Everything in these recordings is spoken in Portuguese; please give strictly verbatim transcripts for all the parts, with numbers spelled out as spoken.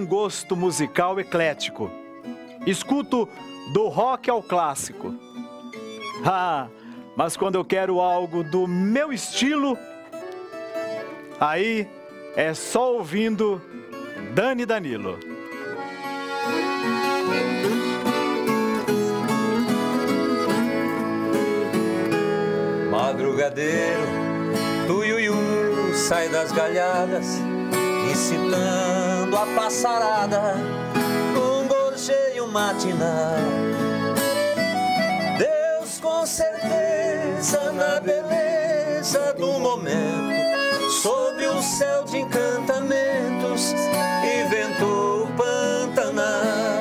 um gosto musical eclético. Escuto do rock ao clássico. Ah, mas quando eu quero algo do meu estilo, aí é só ouvindo Dani Danilo. Madrugadeiro, tuiuiu, sai das galhadas, incitando a passarada, um gorjeio matinal. Deus com certeza na beleza do momento, sob um céu de encantamentos, inventou o Pantanal.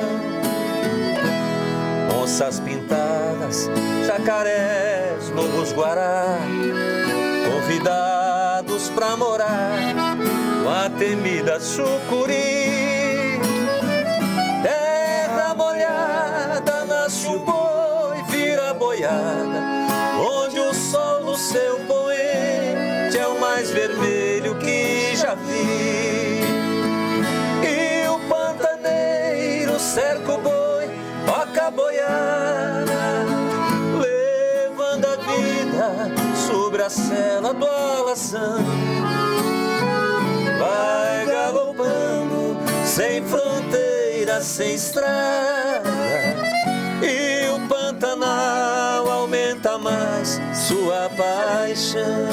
Onças pintadas, jacarés, lobos guará, convidados pra morar com a temida sucuri. Terra molhada, nasce o boi, vira boiada, onde o sol no seu poente é o mais vermelho que já vi. E o pantaneiro cerca o boi, toca a boiada, levando a vida sobre a sela do alazão. Vai galopando, sem fronteira, sem estrada, e o Pantanal aumenta mais sua paixão.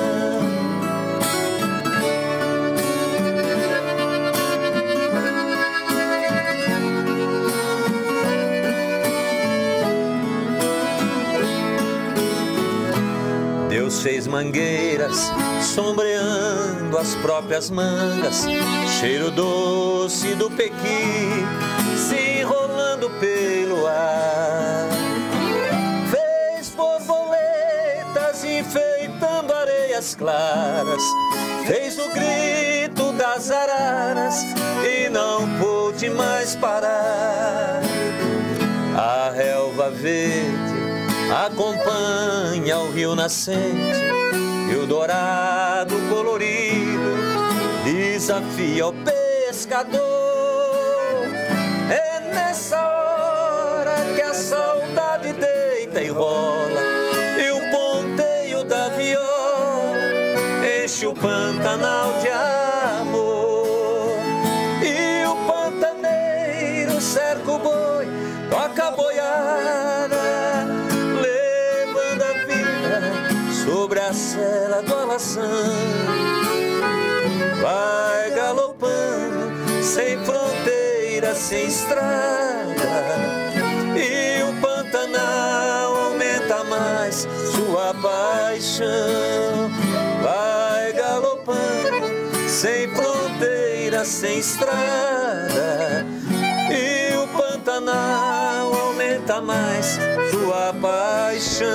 Deus fez mangueiras, sombreando as próprias mangas, cheiro doce do pequi, se enrolando pelo ar. Fez borboletas enfeitando areias claras, fez o grito das araras e não pôde mais parar. A relva verde acompanha o rio nascente e o dourado colorido desafia o pescador. É nessa hora que a saudade deita e rola e o ponteio da viola enche o Pantanal de amor. E o pantaneiro cerca o boi, toca a boiada, sobre a sela do alazão. Vai galopando, sem fronteira, sem estrada, e o Pantanal aumenta mais sua paixão. Vai galopando, sem fronteira, sem estrada, e o Pantanal aumenta mais sua paixão.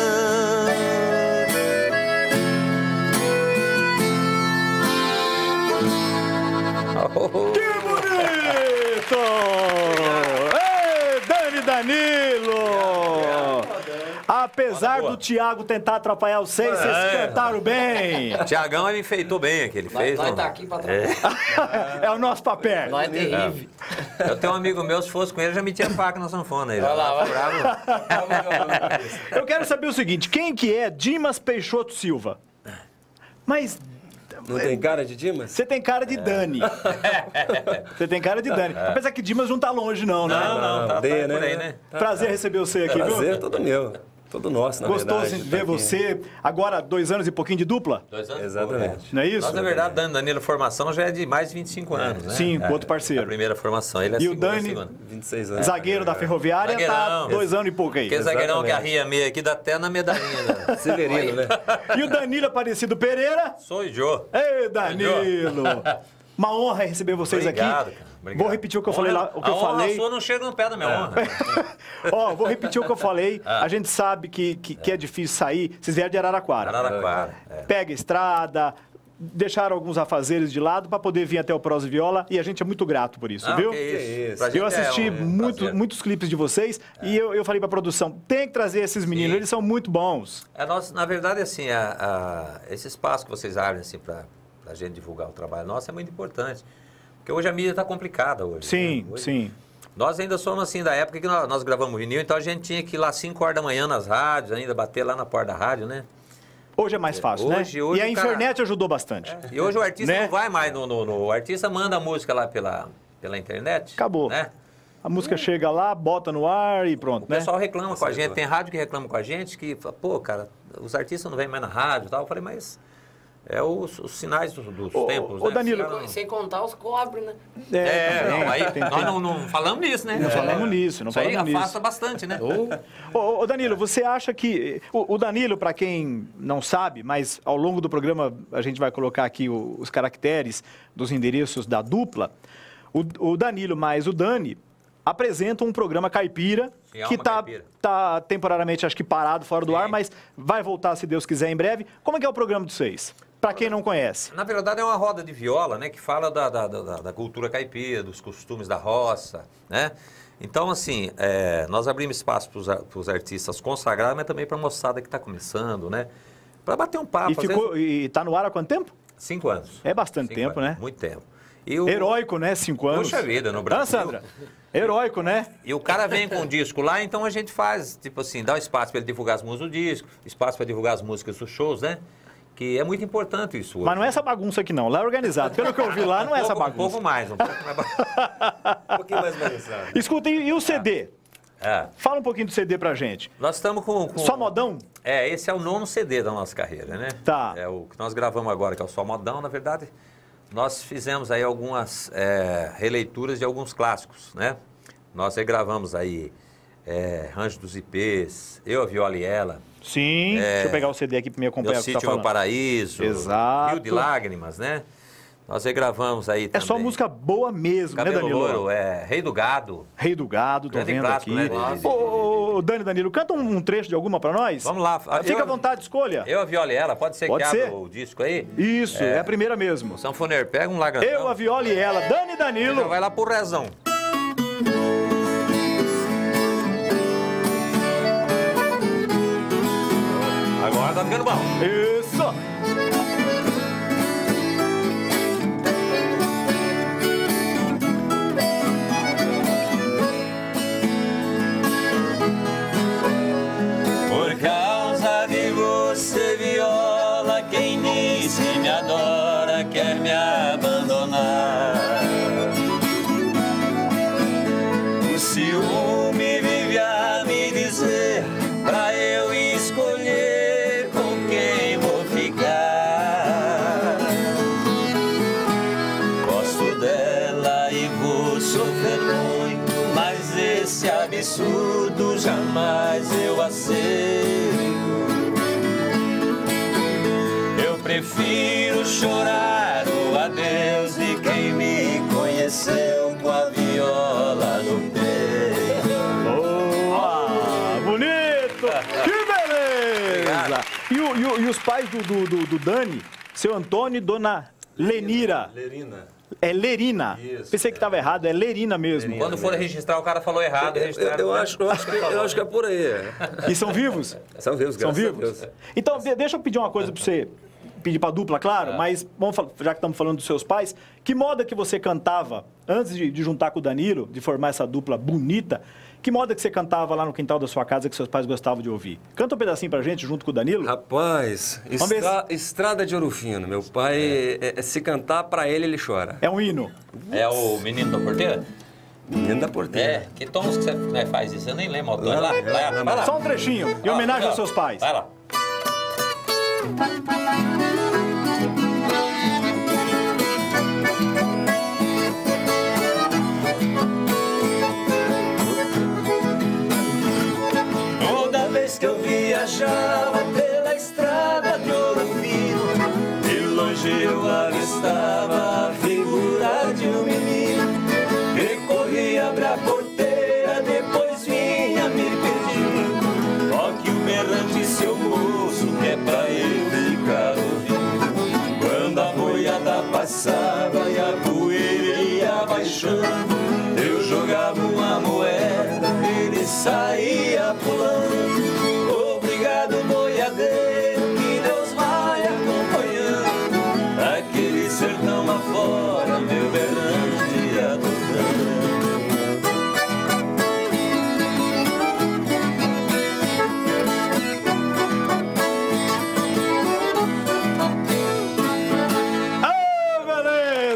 Que bonito! Ei, Dani Danilo! Apesar do Thiago tentar atrapalhar os seis, vocês É. cantaram bem. Tiagão, ele enfeitou bem aqui, ele fez. Nós não? tá aqui pra trabalhar. É o nosso papel. Nós é terrível. É. Eu tenho um amigo meu, se fosse com ele, já metia faca na sanfona. Ele Vai lá, vai. bravo. Eu quero saber o seguinte, quem que é Dimas Peixoto Silva? Mas Não tem cara de Dimas? você tem cara de Dani. Você tem cara de Dani. Apesar que Dimas não tá longe não, né? Não, não, tá, tá Odeia, por né? aí, né? Prazer receber você aqui, Prazer viu? todo meu. Todo nosso, na Gostoso verdade. de ver tá aqui. você. Agora, dois anos e pouquinho de dupla? Dois anos. Exatamente. Não é isso? Nós, na verdade, Dani Danilo Formação já é de mais de vinte e cinco anos, né? Sim, com outro A parceiro. primeira formação, ele é a E o segunda, a Dani? segunda. vinte e seis anos. Zagueiro da Ferroviária, tá Zagueirão. dois anos e pouco aí. Aquele zagueirão que Exatamente. arria meio aqui, dá até na medalhinha. Né? Severino, né? E o Danilo Aparecido Pereira? Sou o Jô. Ei, Danilo! Uma honra receber vocês Obrigado, aqui. cara. Obrigado. Vou repetir o que eu falei lá, o que a eu honra falei. sua não chega no pé da minha honra. Ó, vou repetir o que eu falei. Ah. A gente sabe que, que, que é difícil sair. Vocês vieram de Araraquara. Araraquara. É. Pega a estrada, deixaram alguns afazeres de lado para poder vir até o Prosa e Viola e a gente é muito grato por isso, Não, viu? que isso. isso. Pra gente Eu assisti é um muito, prazer. muitos clipes de vocês e eu, eu falei para a produção, tem que trazer esses meninos, Sim. eles são muito bons. É, nós, na verdade, assim, a, a, esse espaço que vocês abrem assim, para a gente divulgar o trabalho nosso é muito importante. Porque hoje a mídia está complicada hoje. Sim, né? hoje, sim. Nós ainda somos assim da época que nós, nós gravamos vinil, então a gente tinha que ir lá cinco horas da manhã nas rádios, ainda bater lá na porta da rádio, né? Hoje é mais fácil, Hoje- né? hoje e a o cara- internet ajudou bastante. E hoje o artista Né? não vai mais no, no, no- O artista manda a música lá pela, pela internet. Acabou. Né? A música chega lá, bota no ar e pronto, O né? pessoal reclama com a gente, tem rádio que reclama com a gente, que fala, pô, cara, os artistas não vêm mais na rádio e tal. Eu falei, mas é os, os sinais dos, dos Ô, tempos, ô, né? Danilo, Os caras Sem contar os cobres, né? É, É, também, não, aí tem- nós tem- não, não falamos nisso, né? Não falamos nisso, não Isso aí falamos afasta nisso. bastante, né? Ô, ô, Danilo, você acha que... O, o Danilo, para quem não sabe, mas ao longo do programa a gente vai colocar aqui o- os caracteres dos endereços da dupla. O, o Danilo mais o Dani apresentam um programa caipira Sim, que Alma está Caipira. tá temporariamente, acho que parado, fora do Sim. ar, mas vai voltar, se Deus quiser, em breve. Como é que é o programa de vocês? Para quem não conhece. Na verdade é uma roda de viola, né? Que fala da, da, da, da cultura caipira, dos costumes da roça, né? Então, assim, é, nós abrimos espaço para os artistas consagrados, mas também para a moçada que está começando, né? Para bater um papo. E, às vezes- ficou, e tá no ar há quanto tempo? Cinco anos. É bastante Cinco tempo, anos, né? Muito tempo. E o, Heróico, né? Cinco anos. Poxa vida, no Ah, Brasil. Sandra? Heróico, né? E o cara vem com um disco lá, então a gente faz, tipo assim, dá espaço para ele divulgar as músicas do disco, espaço para divulgar as músicas dos shows, né? Que é muito importante isso hoje. Mas não é essa bagunça aqui, não. Lá é organizado. Pelo que eu vi lá, não é essa um pouco, bagunça. Um pouco mais, um pouco mais. Um pouquinho mais bagunçado. Escuta, e, e o C D? É. Fala um pouquinho do C D pra gente. Nós estamos com, com... Só modão? É, esse é o nono C D da nossa carreira, né? Tá. É o que nós gravamos agora, que é o Só Modão, na verdade. Nós fizemos aí algumas é, releituras de alguns clássicos, né? Nós regravamos aí é, Rancho dos Ipês, Eu, a Viola e Ela, Sim. Deixa eu pegar o C D aqui pra me acompanhar Meu o que você tá Sítio, Meu falando. Paraíso, Exato. Rio de Lágrimas, né? Nós regravamos aí É também. só música boa mesmo, né, Cabelo Danilo? Louro, é Rei do Gado. Rei do Gado, tô Grande vendo clássico, aqui. né, de- de- Ô, ô, ô, Dani, Danilo, canta um, um trecho de alguma pra nós? Vamos lá. Fica Eu- à vontade, escolha. Eu, a Viola e Ela, pode ser Pode que ser. abra o disco aí? Isso, é. a primeira mesmo. O sanfoneiro, pega um lagrandão. Eu, a Viola e ela. Dani Já Danilo. vai lá pro rezão. Agora tá ficando bom. Isso. Por causa de você, viola, quem disse me adora quer me abandonar. O ciúme vive a me dizer pra eu escolher com quem vou ficar. Gosto dela e vou sofrer muito, mas esse absurdo jamais eu aceito. Eu prefiro chorar o adeus de quem me conheceu com a viola no peito. Boa! Bonito! Que beleza! E, o- e o- e os pais do, do, do- do Dani, seu Antônio e dona Lenira. Lerina. É Lerina. Isso, Pensei que estava errado, é Lerina mesmo. Quando for registrar, o cara falou errado. Eu, registrar- eu acho, eu, acho que, eu acho que é por aí. é. E são vivos? São vivos, São graças a vivos? Deus. Então, de- deixa eu pedir uma coisa pra você. Pedir pra dupla, claro, mas vamos, fal- já que estamos falando dos seus pais, que moda que você cantava, antes de, de juntar com o Danilo, de formar essa dupla bonita, que moda que você cantava lá no quintal da sua casa que seus pais gostavam de ouvir? Canta um pedacinho pra gente, junto com o Danilo. Rapaz, Vamos ver estra- Estrada de Ouro Fino. Meu pai, é- é- se cantar pra ele, ele chora. É um hino. É o menino da porteira? Menino da porteira. É. Que tons que você né, faz isso? Eu nem lembro. Ó, Vai lá, vai lá. Vai lá. Só um trechinho, em Ó, homenagem ó, aos seus pais. Vai lá. Toda vez que eu viajava pela estrada de Ouro Fino, de longe eu avistava a figura de um menino que corria, abria a porteira, depois vinha me pedir. Ó que o berrante, seu moço, que é pra eu ficar ouvindo. Quando a boiada passava e a poeira ia baixando, eu jogava uma moeda, ele saía pulando. Obrigado, boiadeiro, que Deus vai acompanhando aquele sertão lá fora, meu berrante.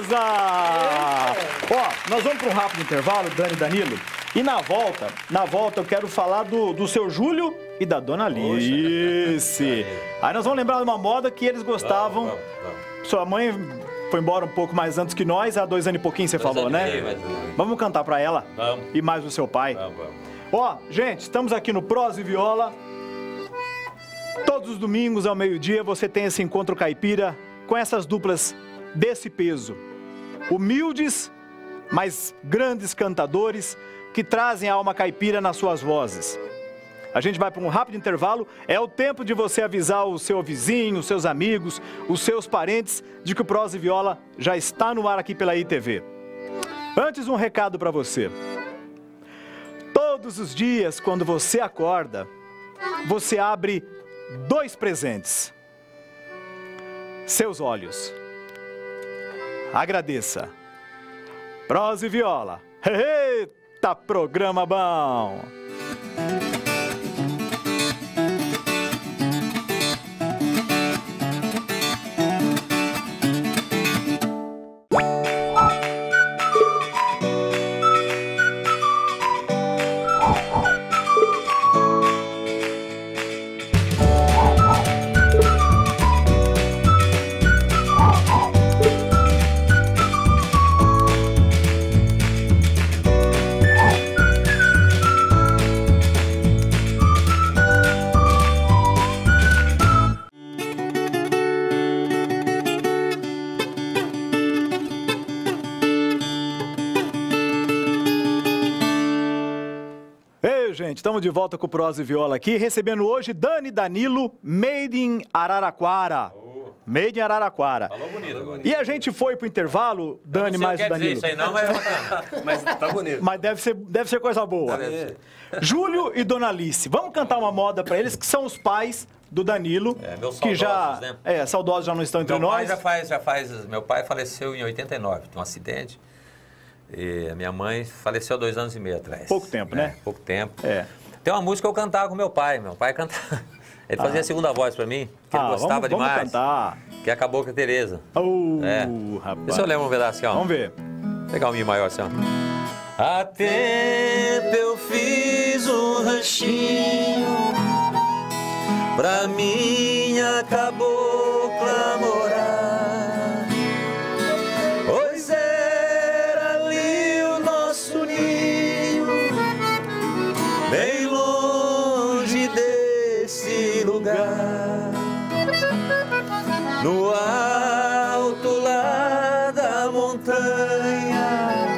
beleza! Ó, nós vamos para um rápido intervalo, Dani e Danilo. E na volta, na volta eu quero falar do, do seu Júlio e da Dona Alice. Aí nós vamos lembrar de uma moda que eles gostavam. Vamos, vamos, vamos. Sua mãe foi embora um pouco mais antes que nós, há dois anos e pouquinho você Dois falou, anos e né? meio, mais ou menos. Vamos cantar pra ela? Vamos. E mais o seu pai? Vamos, vamos. Ó, gente, estamos aqui no Prosa e Viola. Todos os domingos ao meio-dia você tem esse encontro caipira com essas duplas desse peso. Humildes, mas grandes cantadores que trazem a alma caipira nas suas vozes. A gente vai para um rápido intervalo. É o tempo de você avisar o seu vizinho, os seus amigos, os seus parentes de que o Prosa e Viola já está no ar aqui pela I T V. Antes, um recado para você. Todos os dias, quando você acorda, você abre dois presentes. Seus olhos. Agradeça. Prosa e Viola. Eita, programa bom! Gente, estamos de volta com o Prosa e Viola aqui, recebendo hoje Dani e Danilo, Made in Araraquara. Oh. Made in Araraquara. Falou bonito agora. E a gente foi pro intervalo, Dani não mais o Danilo. Dizer isso aí não, mas é bacana. Mas tá bonito. Mas deve ser, deve ser coisa boa. Deve. Júlio e Dona Alice, vamos cantar uma moda pra eles, que são os pais do Danilo. É, meus que já, saudosos, né? É, saudosos já não estão entre Meu pai nós. já faz, já faz. Meu pai faleceu em oitenta e nove, de um acidente. E a minha mãe faleceu dois anos e meio atrás. Pouco tempo, É, né? Pouco tempo. É. Tem uma música que eu cantava com meu pai. Meu pai cantava. Ele fazia Ah. a segunda voz pra mim, que ele Ah, gostava vamos, demais. Vamos cantar. Que é a Cabocla Tereza. Uh, É. rapaz. Vê se eu lembro um pedaço, ó. Vamos ver. Pegar um mi maior, assim, ó. Há tempo eu fiz um ranchinho pra minha cabocla morar, pois era ali o nosso ninho, bem longe desse lugar, no alto lá da montanha,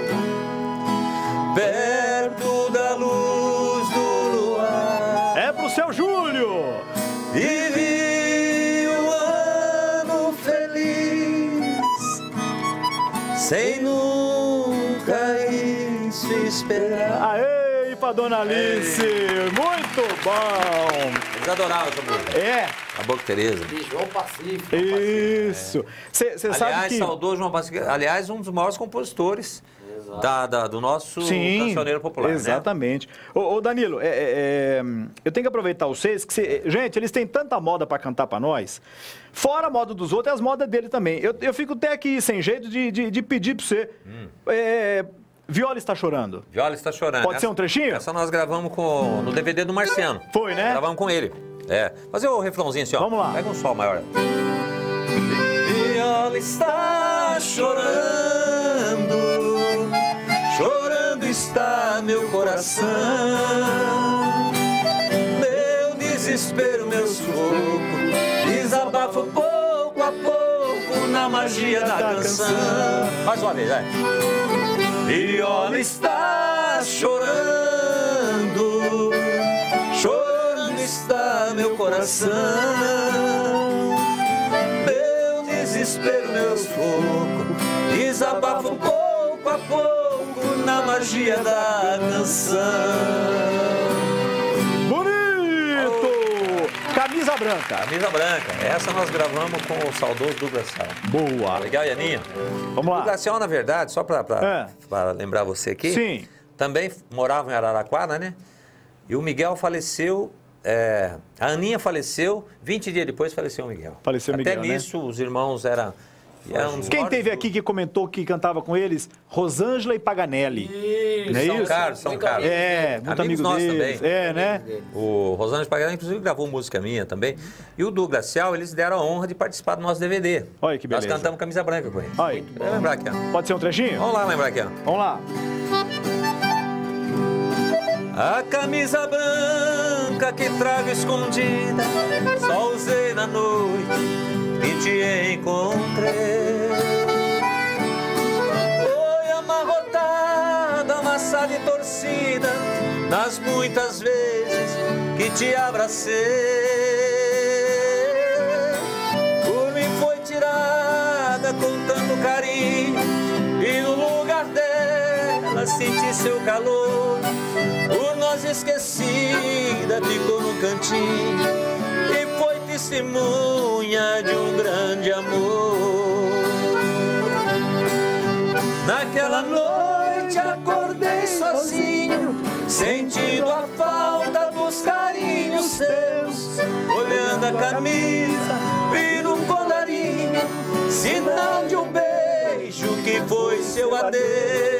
perto da luz do luar. É pro seu Júlio. E vi um ano feliz, sem nunca isso esperar. Aê, pra Dona Alice. Muito bom. Eles adoravam essa música. É, Cabocla Tereza. De João Pacífico. isso. Você sabe Aliás, que... saudoso João Pacífico. Aliás, um dos maiores compositores da, da- do nosso Sim, cancioneiro popular. né? exatamente. Ô, ô, Danilo, é, é, é, eu tenho que aproveitar vocês, que cê- gente, eles têm tanta moda pra cantar pra nós, fora a moda dos outros, e as modas dele também. Eu, eu fico até aqui sem jeito de, de, de pedir pra você. Hum. É, Viola está chorando. Viola está chorando. Pode ser um trechinho? Essa nós gravamos com, no D V D do Marciano. Foi, né? Gravamos com ele. É. Fazer o refrãozinho assim, ó. Vamos lá. Pega um sol maior. Viola está chorando, chorando está meu coração, meu desespero, meu sufoco, desabafa pouco a pouco na magia da canção. Mais uma vez, vai. Viola está chorando, chorando está meu coração, meu desespero, meu sufoco, desabafa pouco a pouco na magia da canção. Bonito! Camisa branca. Camisa branca. Essa nós gravamos com o saudoso Douglas Sal. Boa. Legal, Ianinha? Vamos lá. Douglas Sal, na verdade, só para É. lembrar você aqui, Sim. também morava em Araraquara, né? E o Miguel faleceu, é, a Aninha faleceu, vinte dias depois faleceu o Miguel. Faleceu o Até Miguel, né? nisso, os irmãos eram E é um dos Quem maiores teve grupos. aqui que comentou que cantava com eles? Rosângela e Paganelli. Isso, Não é São isso? caros, são Muito caros. É, muito Amigos amigo nossos deles. também. É, né? dele. O Rosângela Paganelli, inclusive, gravou música minha também. E o Douglas Cial, eles deram a honra de participar do nosso D V D. Olha que beleza. Nós cantamos Camisa Branca com eles. Aí. Vamos lembrar aqui, ó. Pode ser um trechinho? Vamos lá lembrar aqui, ó. Vamos lá. A camisa branca que trago escondida, só usei na noite que te encontrei. Foi amarrotada, amassada e torcida, nas muitas vezes que te abracei. Por mim foi tirada com tanto carinho, e no lugar dela senti seu calor. Por nós esquecida ficou no cantinho e foi testemunha de um grande amor. Naquela noite acordei sozinho, sentindo a falta dos carinhos seus. Olhando a camisa, vi um colarinho, sinal de um beijo que foi seu adeus.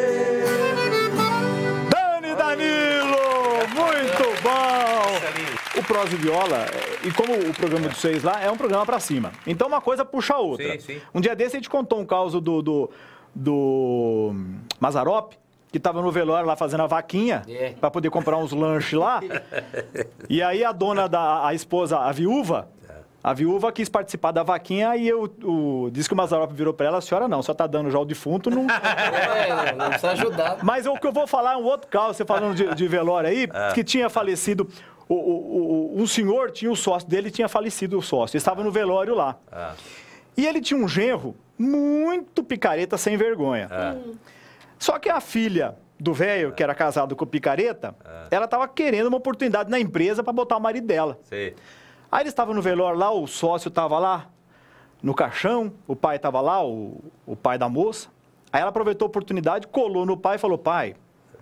Danilo, muito bom! O Prosa e Viola, e como o programa de vocês lá, é um programa pra cima. Então uma coisa puxa a outra. Sim, sim. Um dia desse a gente contou um caso do, do, do Mazzaropi, que tava no velório lá fazendo a vaquinha, É. pra poder comprar uns lanches lá. E aí a dona, da, a esposa, a viúva, a viúva quis participar da vaquinha e eu, o, disse que o Mazzaropi virou pra ela: a senhora não, só tá dando já o defunto, não... É, não, não precisa ajudar. Mas o que eu vou falar é um outro caso, você falando de, de velório aí, que tinha falecido, o, o, o, um senhor tinha o sócio dele, tinha falecido o sócio, ele estava no velório lá. Ah. E ele tinha um genro muito picareta, sem vergonha. Só que a filha do velho, que era casado com o picareta, ela estava querendo uma oportunidade na empresa para botar o marido dela. Sei. Aí eles estavam no velório lá, o sócio estava lá, no caixão, o pai estava lá, o, o pai da moça. Aí ela aproveitou a oportunidade, colou no pai e falou: pai,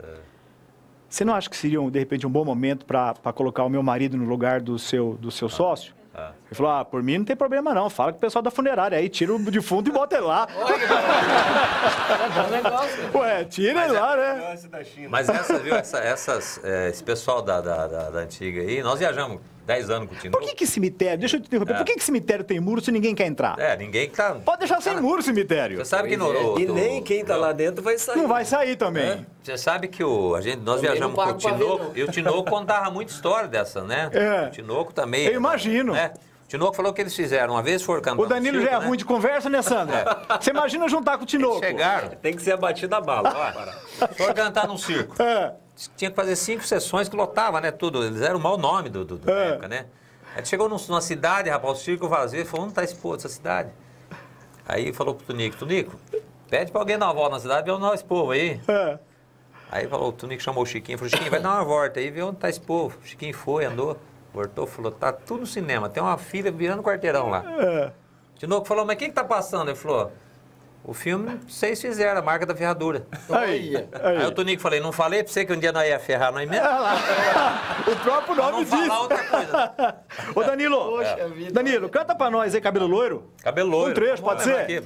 você não acha que seria, de repente, um bom momento para colocar o meu marido no lugar do seu, do seu sócio? Ah. Ele falou: ah, por mim não tem problema não, fala com o pessoal da funerária, aí tira o defunto e bota ele lá. É bom negócio. Ué, tira ele lá, né? Mas essa, viu, essa, essas, é, esse pessoal da, da, da, da antiga aí, nós viajamos dez anos com o Tinoco. Por que que cemitério, deixa eu te interromper, por que que cemitério tem muro se ninguém quer entrar? É, ninguém que tá... Pode deixar sem muro o cemitério. Você sabe que no... no- E no- nem quem tá lá dentro vai sair. Não vai sair também. Você sabe que o, a gente, nós Também viajamos não com o pago pra ver, Tinoco, não. e o Tinoco contava muita história dessa, né? É. O Tinoco também. Eu imagino. Né? O Tinoco falou que eles fizeram, uma vez for cantar O Danilo no já é circo, ruim né? de conversa, né, Sandra? Você imagina juntar com o Tinoco. Chegaram, Tem que ser abatido a bala. ó. for cantar num circo. É. Tinha que fazer cinco sessões que lotava, né, tudo. Eles eram o mau nome do, do, do É. época, né? Aí chegou num- numa cidade, rapaz, o circo vazio, ele falou: onde tá esse povo dessa cidade? Aí falou pro Tunico: Tunico, pede pra alguém dar uma volta na cidade, vê onde tá esse povo aí. É. Aí falou, o Tunico chamou o Chiquinho, falou: Chiquinho, vai dar uma volta aí, vê onde tá esse povo. O Chiquinho foi, andou, voltou, falou: tá tudo no cinema, tem uma filha virando quarteirão lá. É. Tinoco falou: mas quem que tá passando? Ele falou: o filme vocês fizeram, a marca da ferradura. Aí, Olha. aí. Aí o Tunico falei: não falei pra você que um dia nós ia ferrar nós mesmo? Olha lá. O próprio Pra nome não falar diz. outra coisa. Ô, Danilo. Poxa vida. Danilo, canta pra nós aí, cabelo loiro. Cabelo loiro. Um trecho, Vamos pode lembrar ser? aqui.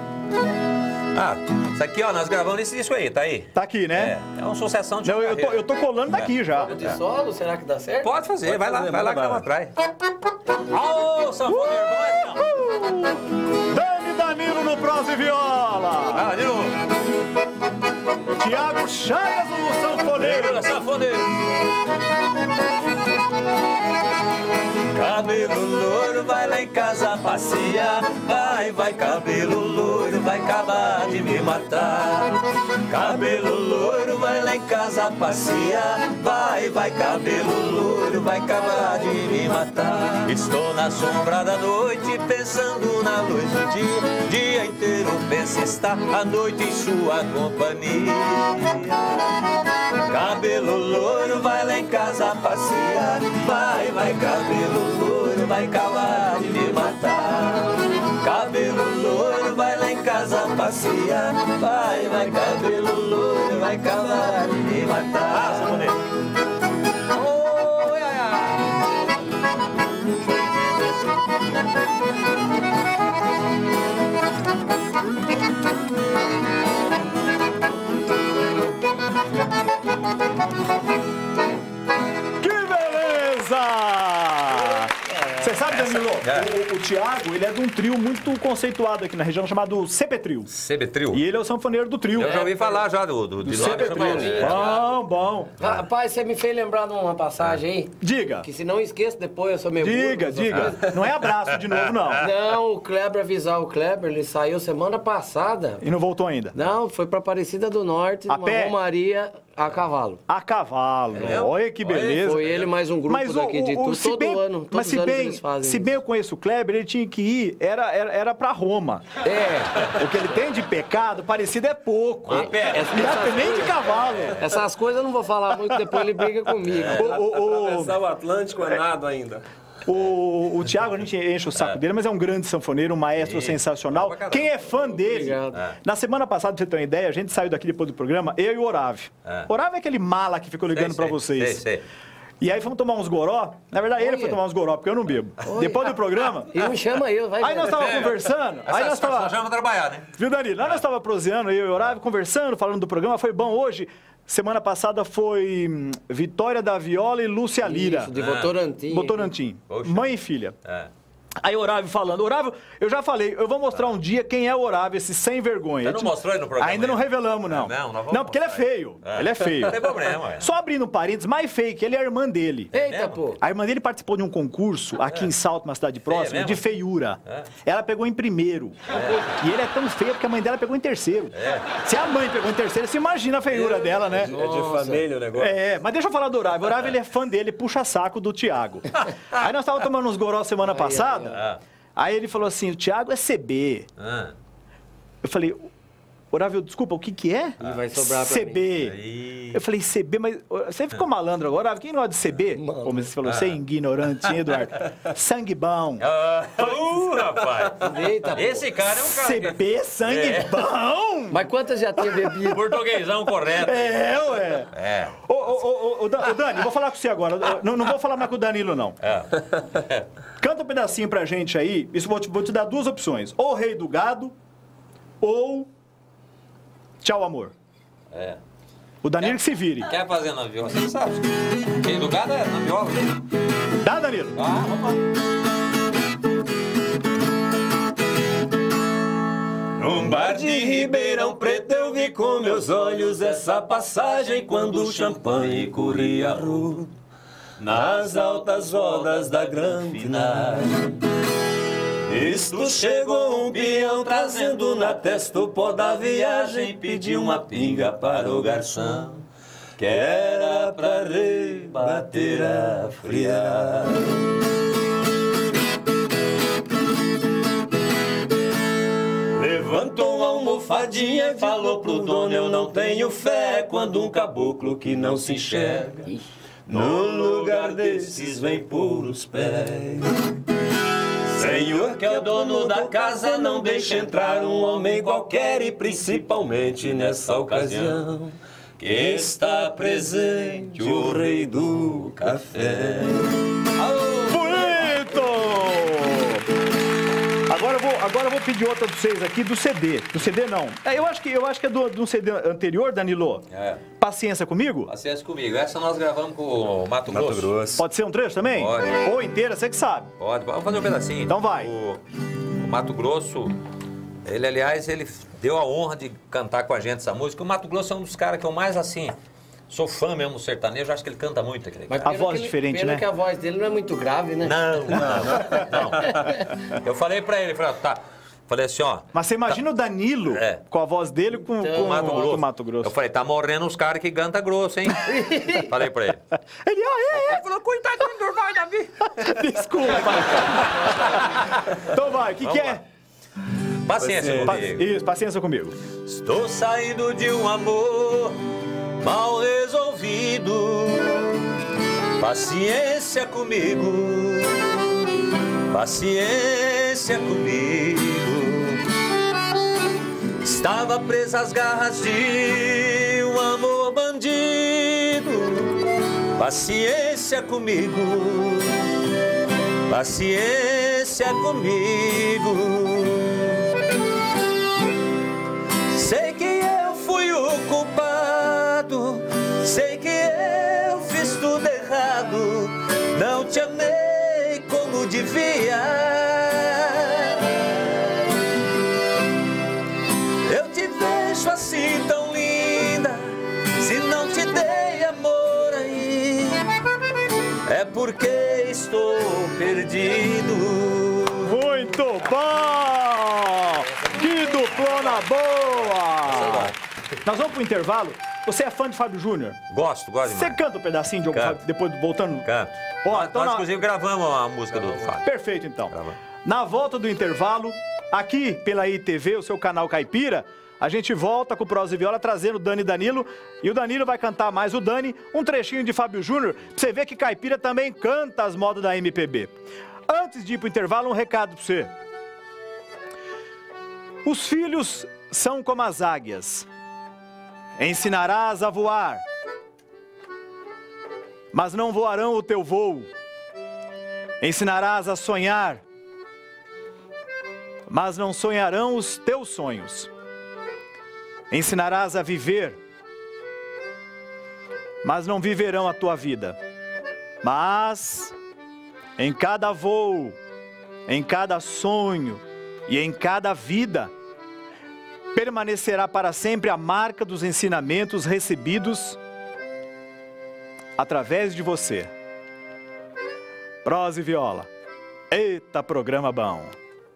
Ah, isso aqui, ó, nós gravamos esse disco aí, tá aí? Tá aqui, né? É, é uma sucessão de Não, eu, tô, carreira. eu tô colando daqui já. De solo, será que dá certo? Pode fazer, vai lá, fazer, vai lá que manda ela atrai. Ô, sanfoneiro, vamos lá, então. Dani Danilo no Prosa e Viola. Ah, de novo. Tiago Chaias no sanfoneiro. Negra, sanfoneiro. Cabelo louro, vai lá em casa passear. Vai, vai, cabelo louro, vai acabar de me matar. Cabelo louro, vai lá em casa passear. Vai, vai, cabelo louro, vai acabar de me matar. Estou na sombra da noite, pensando na luz do dia. Dia inteiro penso estar a noite em sua companhia. Cabelo louro, vai lá em casa passear. Vai, vai, cabelo louro, vai acabar de me matar. Cabelo louro, vai lá em casa passear. Vai, vai, cabelo louro, vai acabar de me matar. Ah, sanfoneiro. Oi, ai, ai. É. O, o Thiago, ele é de um trio muito conceituado aqui na região, chamado C P Trio. C B Trio. E ele é o sanfoneiro do trio. Eu já ouvi falar já do, do, de C nome P chama Trio. ele. Bom, bom. Rapaz, você me fez lembrar de uma passagem aí. Diga. Que se não esqueço depois, eu sou meio Diga, burro, diga. Não é abraço de novo, não. Não, o Kleber avisar o Kleber, ele saiu semana passada. E não voltou ainda. Não, foi pra Aparecida do Norte, A uma pé? romaria a cavalo. A cavalo. É. Olha que beleza. Foi ele mais um grupo Mas o, daqui de o, o, tudo, se todo bem, ano. Todos mas se os anos bem, eles fazem se isso. bem eu conheço o Kleber, ele tinha que ir, era, era, era pra Roma. É. O que ele tem de pecado, parecido é pouco. A pé. E não tem nem de cavalo. Essas coisas eu não vou falar muito, depois ele briga comigo. O, o, o, Atravessar o Atlântico é nada ainda. o, o Thiago, a gente enche o saco dele, mas é um grande sanfoneiro, um maestro sensacional. Pra caramba. Quem é fã dele, Obrigado. na semana passada, pra você ter uma ideia, a gente saiu daqui depois do programa, eu e o Orávio. É. Orávio é aquele mala que ficou ligando Sei, pra sei, vocês. sei, sei. E aí fomos tomar uns goró. Na verdade, ele Olha. foi tomar uns goró, porque eu não bebo. Depois do programa. E não chama eu, vai Aí ver. nós estávamos conversando. Aí nós Essas pessoas já estávamos. vão trabalhar, né? Viu, Danilo? Lá nós estávamos proseando, eu e o Orávio, conversando, falando do programa. Foi bom hoje. Semana passada foi hum, Vitória da Viola e Lúcia Lira. Isso, de Votorantim. Votorantim. Poxa. Mãe e filha. É. Aí o Orávio falando, Orávio, eu já falei, eu vou mostrar um dia quem é o Orávio, esse sem vergonha. Você não Ele- mostrou aí no programa Ainda não ainda? revelamos, não. Não, nós vamos Não, porque ele é mostrar aí. feio. É. Ele é feio. Não tem problema, ué. Só abrindo parênteses, mais feio que ele é a irmã dele. Eita, mesmo? pô. A irmã dele participou de um concurso aqui em Salto, uma cidade próxima, mesmo? de feiura. É. Ela pegou em primeiro. E ele é tão feio porque a mãe dela pegou em terceiro. Se a mãe pegou em terceiro, você imagina a feiura dela, né? É de família o negócio. É, mas deixa eu falar do Orávio. O Orávio, ele é fã dele, puxa saco do Thiago. Aí nós estávamos tomando uns goró semana passada. Ah. Aí ele falou assim, o Thiago é C B. Ah. Eu falei, Orávio, desculpa, o que que é? E vai sobrar pra C B. Aí. Eu falei, C B, mas você ficou malandro agora? Orávio, quem gosta de C B? Como você falou, você é ignorante, hein, Eduardo? Sangue bom. Ah, uh, rapaz. Eita, pô. Esse cara é um cara. C B, sangue É. bom? Mas quantas já tinha bebido? Portuguesão correto. É, ué. É. Ô, ô, ô, ô, ô, Dan- ô, Dani, eu vou falar com você agora. Eu Não, não vou falar mais com o Danilo, não. É. Canta um pedacinho pra gente aí. Isso vou te, vou te dar duas opções. Ou Rei do Gado, ou Tchau, Amor. É. O Danilo que se vire. Quer fazer na viola? Você sabe. Quem do gado é na viola. Dá, Danilo? Ah, vamos lá. Num bar de Ribeirão Preto eu vi com meus olhos essa passagem quando o champanhe corria a rua nas altas rodas da granfinagem. Isto chegou um peão trazendo na testa o pó da viagem, pediu uma pinga para o garçom que era pra rebater a friagem. Levantou uma almofadinha e falou pro dono: eu não tenho fé quando um caboclo que não se enxerga no lugar desses vem pôr os pés. Senhor, que é o dono da casa, não deixa entrar um homem qualquer, e principalmente nessa ocasião que está presente o rei do café. Bonito! Agora eu vou, agora eu vou pedir outra de vocês aqui do C D. Do C D não. É, eu acho que, eu acho que é do, do C D anterior, Danilo. É. Paciência comigo? Paciência comigo. Essa nós gravamos com o Mato Grosso. Mato Grosso. Pode ser um trecho também? Pode. Ou inteira, você que sabe. Pode, vamos fazer um pedacinho. Então vai. O, o Mato Grosso, ele, aliás, ele deu a honra de cantar com a gente essa música. O Mato Grosso é um dos caras que eu mais, assim, sou fã mesmo do sertanejo. Acho que ele canta muito aquele cara. A pelo voz que ele- diferente, pelo né? que a voz dele não é muito grave, né? Não, não, não. Eu falei pra ele, falei, tá. Falei assim, ó. Mas você imagina o Danilo É. com a voz dele com, Então, com, Mato com Grosso. o Mato Grosso. Eu falei, tá morrendo os caras que canta grosso, hein? Falei pra ele. Ele, ah, é, Ele falou, coitadinho do nós, Davi. é. Desculpa. Então vai, o que, que é? Paciência Pa- comigo. Isso, paciência comigo. Estou saindo de um amor mal resolvido. Paciência comigo, paciência comigo. Estava presa às garras de um amor bandido. Paciência comigo, paciência comigo. Sei que eu fui o culpado, sei que eu fiz tudo errado, não te amei como devia. porque estou perdido. Muito bom! Que duplona boa! Nós vamos pro intervalo. Você é fã de Fábio Júnior? Gosto, gosto Você demais. canta um pedacinho de algum Canto. Fábio, depois voltando? Canto. Ó, nós, então nós, na- inclusive, gravamos a música do Fábio. Perfeito, então. Gravando. Na volta do intervalo, aqui pela I T V, o seu canal Caipira, a gente volta com o Prosa e Viola trazendo o Dani e Danilo. E o Danilo vai cantar mais o Dani, um trechinho de Fábio Júnior, pra você ver que Caipira também canta as modas da M P B. Antes de ir pro intervalo, um recado pra você. Os filhos são como as águias. Ensinarás a voar, mas não voarão o teu voo. Ensinarás a sonhar, mas não sonharão os teus sonhos. Ensinarás a viver, mas não viverão a tua vida. Mas em cada voo, em cada sonho e em cada vida, permanecerá para sempre a marca dos ensinamentos recebidos através de você. Prosa e Viola. Eita, programa bom.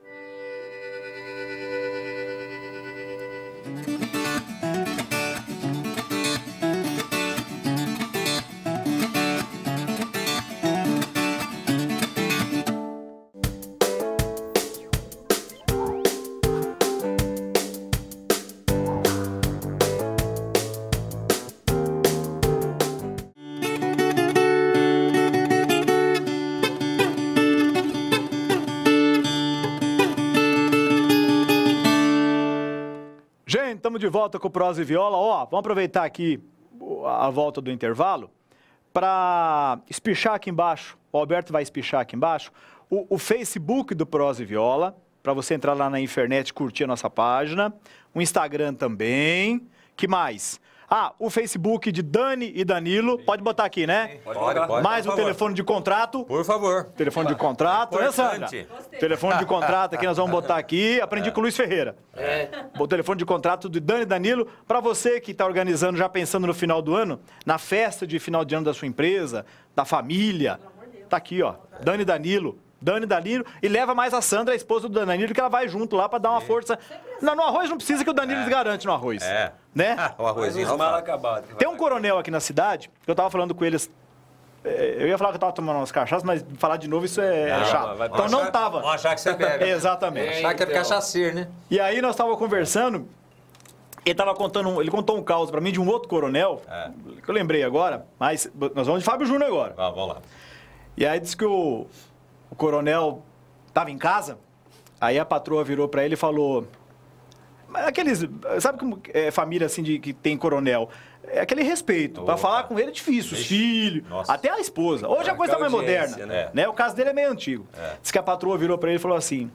Gente, estamos de volta com o Prosa e Viola. Ó, vamos aproveitar aqui a volta do intervalo para espichar aqui embaixo. O Alberto vai espichar aqui embaixo o, o Facebook do Prosa e Viola, para você entrar lá na internet e curtir a nossa página. O Instagram também. Que mais? Ah, o Facebook de Dani e Danilo. Pode botar aqui, né? Pode, pode, pode. Mais por o favor. telefone de contrato. Por favor. Telefone de contrato, né, Sandra? Importante. Telefone de contrato aqui, nós vamos botar aqui. Aprendi com o Luiz Ferreira. É. O telefone de contrato do Dani e Danilo. Para você que está organizando, já pensando no final do ano, na festa de final de ano da sua empresa, da família. Tá aqui, ó. Dani e Danilo. Dani e Danilo. E leva mais a Sandra, a esposa do Danilo, que ela vai junto lá para dar uma força. Não, no arroz não precisa, que o Danilo garante no arroz. É. Né? O arrozinho. Os mal acabados. Tem um coronel aqui na cidade, que eu tava falando com eles. é, Eu ia falar que eu tava tomando umas cachaças, mas falar de novo isso é Não, chato. vai- Então não Vão tava. achar que você bebe. Exatamente. É. Achar que é Então. cachaceiro, né? E aí nós tava conversando, ele tava contando, um- ele contou um caos pra mim de um outro coronel, É. que eu lembrei agora, mas nós vamos de Fábio Júnior agora. Vamos, vamos lá. E aí disse que o, o coronel tava em casa, aí a patroa virou pra ele e falou: mas aqueles, sabe como é família assim de que tem coronel? É aquele respeito. Pra Opa. falar com ele é difícil, os Ixi. filhos, Nossa. até a esposa. Hoje a É, coisa tá mais audiência, moderna, né? né? O caso dele é meio antigo. É. Diz que a patroa virou pra ele e falou assim: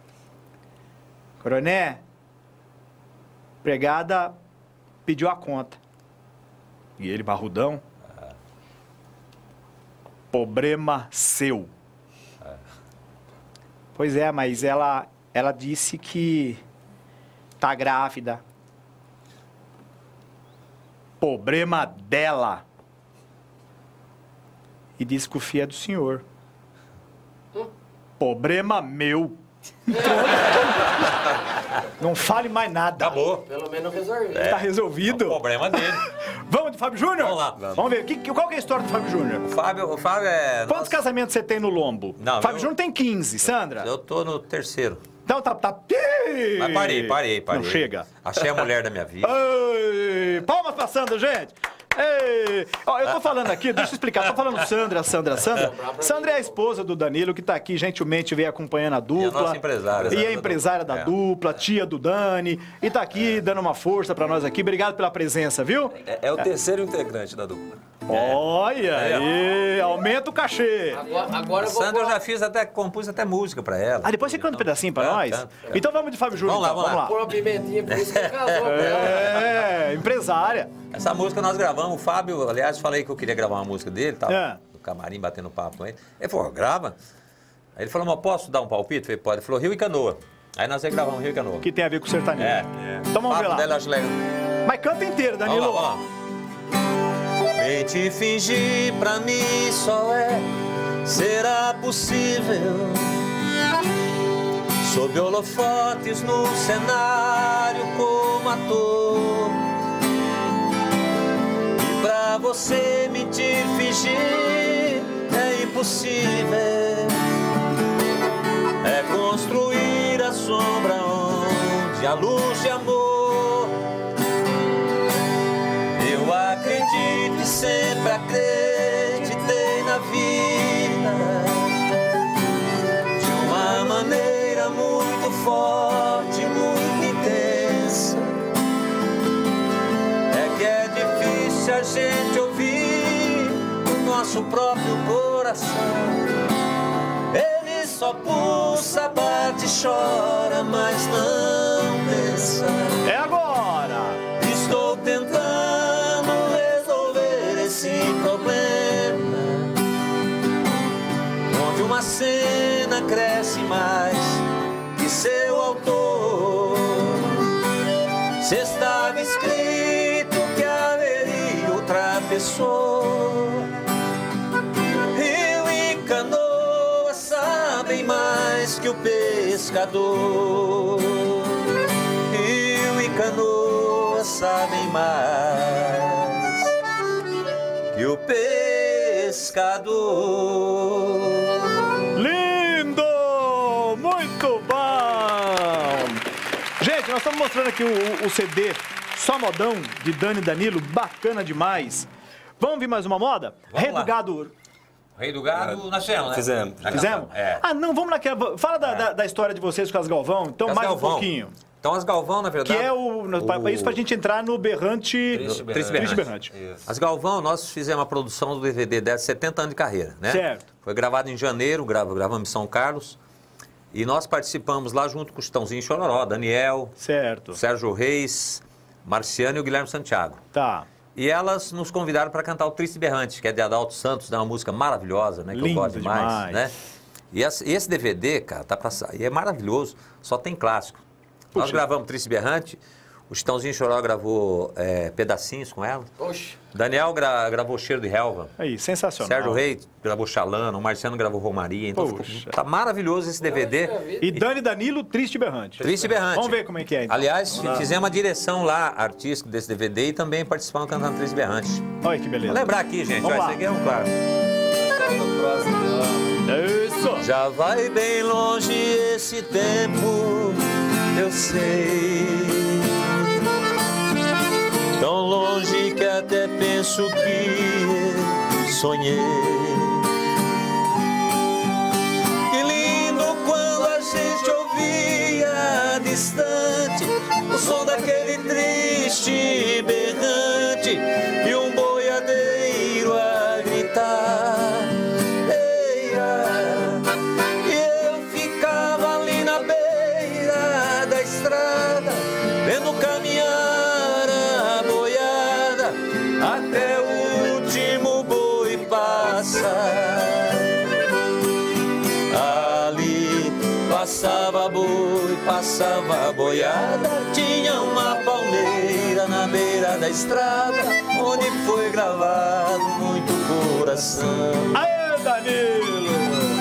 coronel, empregada pediu a conta. E ele, barrudão, problema seu. Pois é, mas ela, ela disse que tá grávida. Problema dela. E disse que o filho é do senhor. Problema meu. Não fale mais nada. Acabou. Pelo menos resolvi. Tá resolvido. É o problema dele. Vamos de Fábio Júnior? Vamos lá. Vamos ver. Que, que- qual que é a história do Fábio Júnior? O Fábio, o Fábio é... Quantos nossa, casamentos você tem no lombo? Não, Fábio eu- Júnior tem quinze. Sandra? Eu tô no terceiro. Então tá... tá... Mas parei, parei, parei. Não chega. Achei a mulher da minha vida. Ei, palmas pra Sandra, gente! Ei. Ó, eu tô falando aqui, deixa eu explicar, tô falando Sandra, Sandra, Sandra. Sandra é a esposa do Danilo, que tá aqui gentilmente, veio acompanhando a dupla. nossa empresária. E é empresária da É. dupla, tia do Dani. E tá aqui dando uma força pra nós aqui. Obrigado pela presença, viu? É, é o terceiro integrante da dupla. Olha aí, aumenta o cachê. Agora, agora eu vou. Sandra, eu já fiz até, compus até música pra ela. Ah, depois você canta um pedacinho pra Canto, nós? canto, canto. Então vamos de Fábio Júnior, Vamos lá, então. vamos lá. pôr uma pimentinha, por isso que casou com ela. É, empresária. Essa música nós gravamos, o Fábio, aliás, falei que eu queria gravar uma música dele, tava É. no camarim batendo papo com ele. Ele falou, grava. Aí ele falou, mas posso dar um palpite? Eu falei, pode. Ele falou, Rio e Canoa. Aí nós ia gravar um Rio e Canoa. Que tem a ver com o sertanejo. É. Então vamos o ver papo lá. dela eu acho legal. Mas canta inteiro, Vamos Danilo. lá, vamos lá. Mente fingir pra mim só é será possível? Sob holofotes no cenário como ator. E pra você mentir, fingir é impossível. É construir a sombra onde a luz de amor. Eu acredito e sempre acreditei na vida de uma maneira muito forte, muito intensa. É que é difícil a gente ouvir o nosso próprio coração. Ele só pulsa, bate, chora, mas não pensa. É agora! Estou tentando resolver esse problema, onde uma cena cresce mais que seu autor. Se estava escrito que haveria outra pessoa, rio e canoa sabem mais que o pescador. Rio e canoa sabem mais que o pescador. Lindo! Muito bom! Gente, nós estamos mostrando aqui o, o C D Só Modão, de Dani e Danilo, bacana demais. Vamos ver mais uma moda? Vamos Rei lá. do Gado. Rei do Gado, nós fizemos, né? Fizemos. Já Fizemos? cantamos, É. Ah, não, vamos naquela. Fala da, É. da, da história de vocês com as Galvão, então As mais Galvão. um pouquinho. Então as Galvão, na Que verdade... é o. o... Isso pra gente entrar no Berrante. Triste Berrante. Triste Berrante. Isso. As Galvão, nós fizemos a produção do D V D dela, setenta anos de carreira, né? Certo. Foi gravado em janeiro, grava- gravamos em São Carlos. E nós participamos lá junto com o Chitãozinho Chororó, Daniel, Certo. Sérgio Reis, Marciano e o Guilherme Santiago. Tá. E elas nos convidaram para cantar o Triste Berrante, que é de Adalto Santos, né? Uma música maravilhosa, né? Que eu Lindo gosto demais, demais. né? E esse, esse D V D, cara, tá pra sair, é maravilhoso, só tem clássico. Nós Puxa. gravamos Triste Berrante, o Chitãozinho Chororó gravou é, pedacinhos com ela, Oxe. Daniel gra- gravou Cheiro de Relva, Aí, sensacional. Sérgio Reis gravou Xalana, o Marciano gravou Romaria, então ficou, Poxa. tá maravilhoso esse D V D. Poxa vida. E Dani e Danilo, Triste Berrante. Triste Berrante. Vamos ver como é que é. Então. Aliás, fizemos a direção lá, artística desse D V D e também participamos cantando Triste Berrante. Olha que beleza. Vou lembrar aqui, gente, Vamos ó, lá. esse aqui é um claro. Isso. Já vai bem longe esse tempo, eu sei. Tão longe que até penso que sonhei. Que lindo quando a gente ouvia distante o som daquele triste berrante e um boiadeiro a gritar. Eia! E eu ficava ali na beira da estrada, vendo caminhar a boiada até o último boi passar. Ali passava boi, passava boiada, tinha uma palmeira na beira da estrada, onde foi gravado muito coração. Aê, Danilo!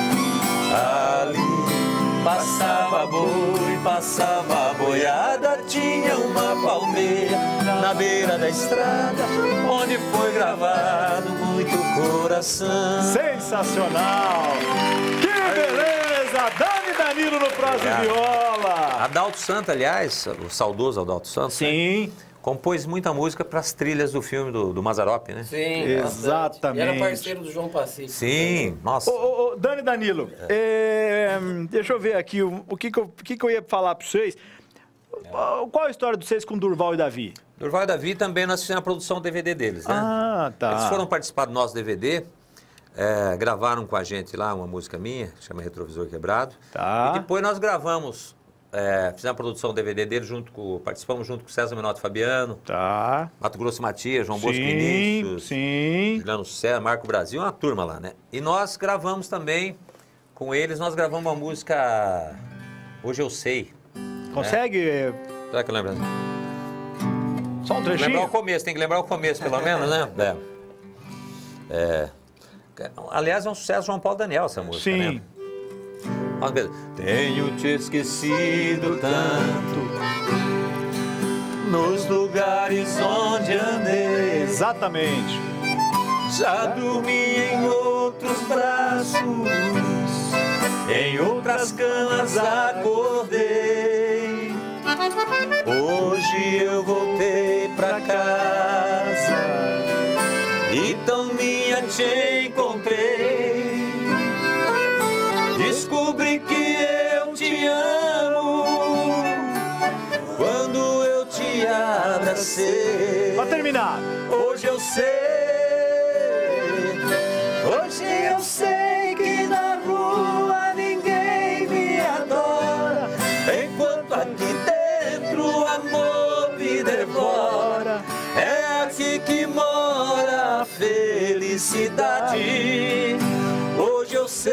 Ali passava boi, passava boiada, tinha uma palmeira na beira da estrada, onde foi gravado muito coração. Sensacional! Que beleza! Dani e Danilo no Prosa e Obrigado. Viola! Adalto Santos, aliás, o saudoso Adalto Santos, né? Sim, Compôs muita música para as trilhas do filme do, do Mazzaropi, né? Sim, Exatamente. bastante. E era parceiro do João Pacífico. Sim, nossa. Ô, ô, ô, Dani e Danilo, é, deixa eu ver aqui o, o, que, que, eu, o que, que eu ia falar para vocês. Qual a história de vocês com Durval e Davi? Durval e Davi também nós fizemos a produção do D V D deles, né? Ah, tá. Eles foram participar do nosso D V D, é, gravaram com a gente lá uma música minha, que chama Retrovisor Quebrado. Tá. E depois nós gravamos, é, fizemos a produção do D V D deles, junto com, participamos junto com César Menotti e Fabiano, Tá. Mato Grosso Matias, João Bosco Sim, Vinícius, sim. Juliano César, Marco Brasil, uma turma lá, né? E nós gravamos também com eles, nós gravamos uma música Hoje Eu Sei. Consegue é, Será que lembra? só um Lembrar o trechinho? começo, tem que lembrar o começo, pelo menos, né? É. É. Aliás, é um sucesso João Paulo Daniel essa música, Sim. né? Vamos ver. Tenho te esquecido tanto nos lugares onde andei. Exatamente. Já dormi em outros braços, em outras camas acordei. Hoje eu voltei pra casa e tão minha te encontrei. Descobri que eu te amo quando eu te abracei. Pra terminar. Hoje eu sei. Hoje eu sei que na rua ninguém me adora, enquanto aqui dentro o amor me devora. É aqui que mora a felicidade. Hoje eu sei,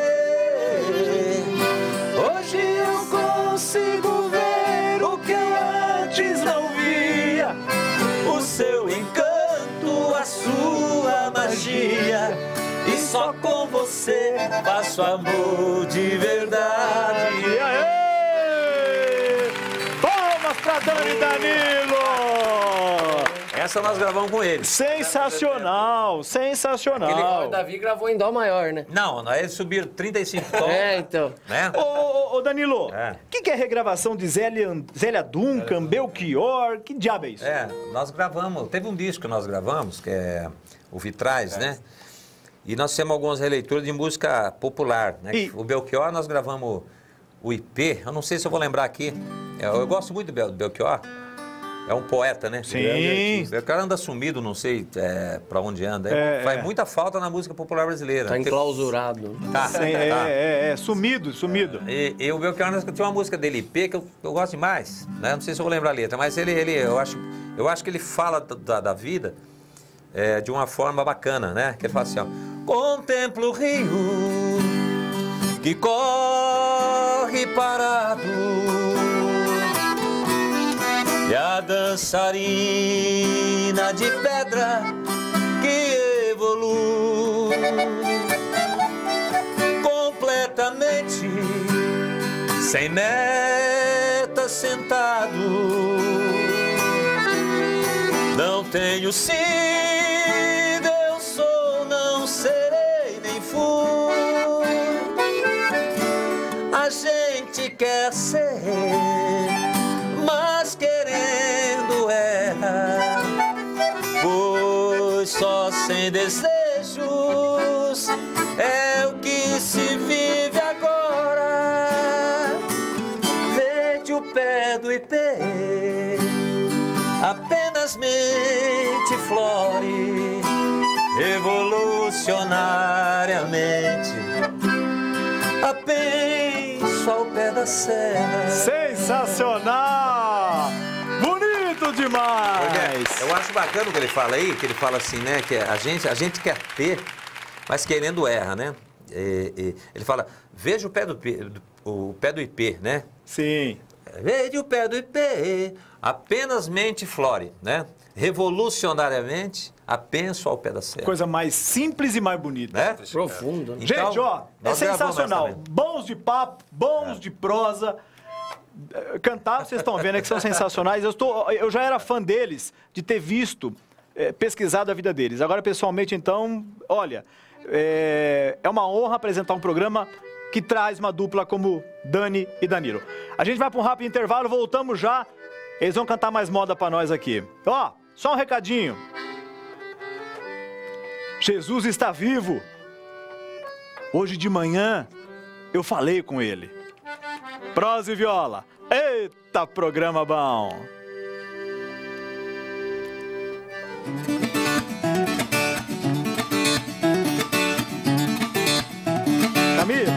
hoje eu consigo ver o que eu antes não via, o seu encanto, a sua magia. E só com você faço amor de verdade. E aí? Palmas pra Dani e Danilo! Essa nós gravamos com eles. Sensacional, Aquele sensacional. o Davi gravou em Dó maior, né? Não, nós eles subiram trinta e cinco tons. É, então. Né? Ô, ô, ô, Danilo, o É. que, que é regravação de Zélia, Zélia Duncan, Belchior? Que diabo é isso? É, nós gravamos, teve um disco que nós gravamos, que é o Vitrais, né? E nós fizemos algumas releituras de música popular, né? E- O Belchior, nós gravamos o I P, eu não sei se eu vou lembrar aqui. Eu, eu gosto muito do Bel- do Belchior, é um poeta, né? Sim. Grande artista. O cara anda sumido, não sei é, pra onde anda. É, Faz é. muita falta na música popular brasileira. Tá Tem- enclausurado. Tá, É, é, tá. é, é, sumido, sumido. E, e o Belchior, nós- tem uma música dele, I P, que eu, eu gosto demais, né? Não sei se eu vou lembrar a letra, mas ele, ele eu, acho, eu acho que ele fala da, da- da vida é, de uma forma bacana, né? Que ele fala assim, ó. Contemplo o rio que corre parado e a dançarina de pedra que evolui completamente sem meta sentado. Não tenho sido, eu sou, não serei nem fui. A gente quer ser, mas querendo erra, pois só sem desejos é o que se vive agora. Vede o pé do ipê, apenas mente flore, evolucionariamente, apenso ao pé da serra. Sensacional! Bonito demais! Eu acho bacana o que ele fala aí, que ele fala assim, né, que a gente, a gente quer ter, mas querendo erra, né? E- e ele fala, veja o pé do, P- do- o pé do ipê, né? Sim. Veja o pé do ipê, apenas mente flore, né? Revolucionariamente, apenso ao pé da serra. Coisa mais simples e mais bonita. Né? Profundo, né? Então, Gente, ó, é nós gravamos sensacional. essa também. Bons de papo, bons de prosa. Eh, Cantar, vocês estão vendo é que são sensacionais. Eu, estou, eu já era fã deles, de ter visto, eh, pesquisado a vida deles. Agora, pessoalmente, então, olha, é, é uma honra apresentar um programa que traz uma dupla como Dani e Danilo. A gente vai para um rápido intervalo, voltamos já. Eles vão cantar mais moda para nós aqui. Ó, só um recadinho. Jesus está vivo. Hoje de manhã eu falei com ele. Prosa e viola. Eita, programa bom. Camila.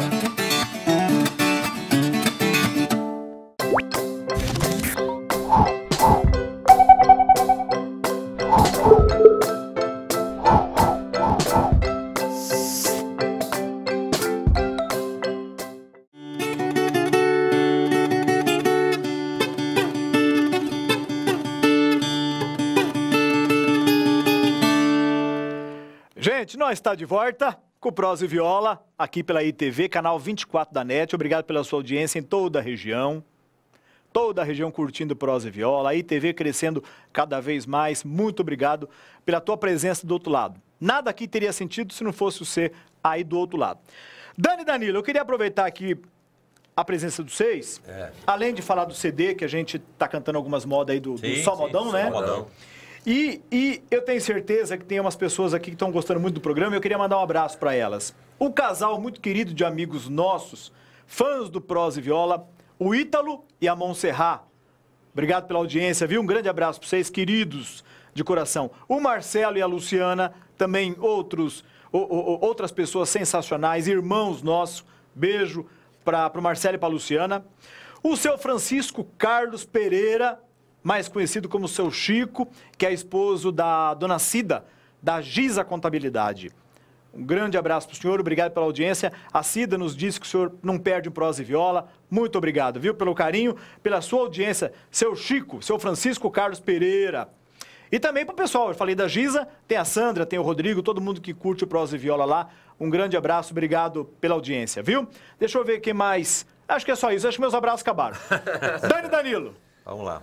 Gente, Gente, nós está de volta com o Prosa e Viola, aqui pela I T V, canal vinte e quatro da NET. Obrigado pela sua audiência em toda a região. Toda a região curtindo Prosa e Viola, a I T V crescendo cada vez mais. Muito obrigado pela tua presença do outro lado. Nada aqui teria sentido se não fosse você aí do outro lado. Dani e Danilo, eu queria aproveitar aqui a presença dos seis, é. além de falar do C D, que a gente tá cantando algumas modas aí do, sim, do Só Modão, sim, né? Só Modão. E, e eu tenho certeza que tem umas pessoas aqui que estão gostando muito do programa e eu queria mandar um abraço para elas. Um casal muito querido de amigos nossos, fãs do Prosa e Viola, o Ítalo e a Montserrat. Obrigado pela audiência, viu? Um grande abraço para vocês, queridos de coração. O Marcelo e a Luciana, também outros, o, o, outras pessoas sensacionais, irmãos nossos. Beijo para o Marcelo e para a Luciana. O seu Francisco Carlos Pereira, mais conhecido como seu Chico, que é esposo da dona Cida, da Giza Contabilidade. Um grande abraço para o senhor, obrigado pela audiência. A Cida nos disse que o senhor não perde o Prosa e Viola. Muito obrigado, viu? Pelo carinho, pela sua audiência. Seu Chico, seu Francisco Carlos Pereira. E também para o pessoal, eu falei da Giza, tem a Sandra, tem o Rodrigo, todo mundo que curte o Prosa e Viola lá. Um grande abraço, obrigado pela audiência, viu? Deixa eu ver quem mais. Acho que é só isso, acho que meus abraços acabaram. Dani e Danilo. Vamos lá.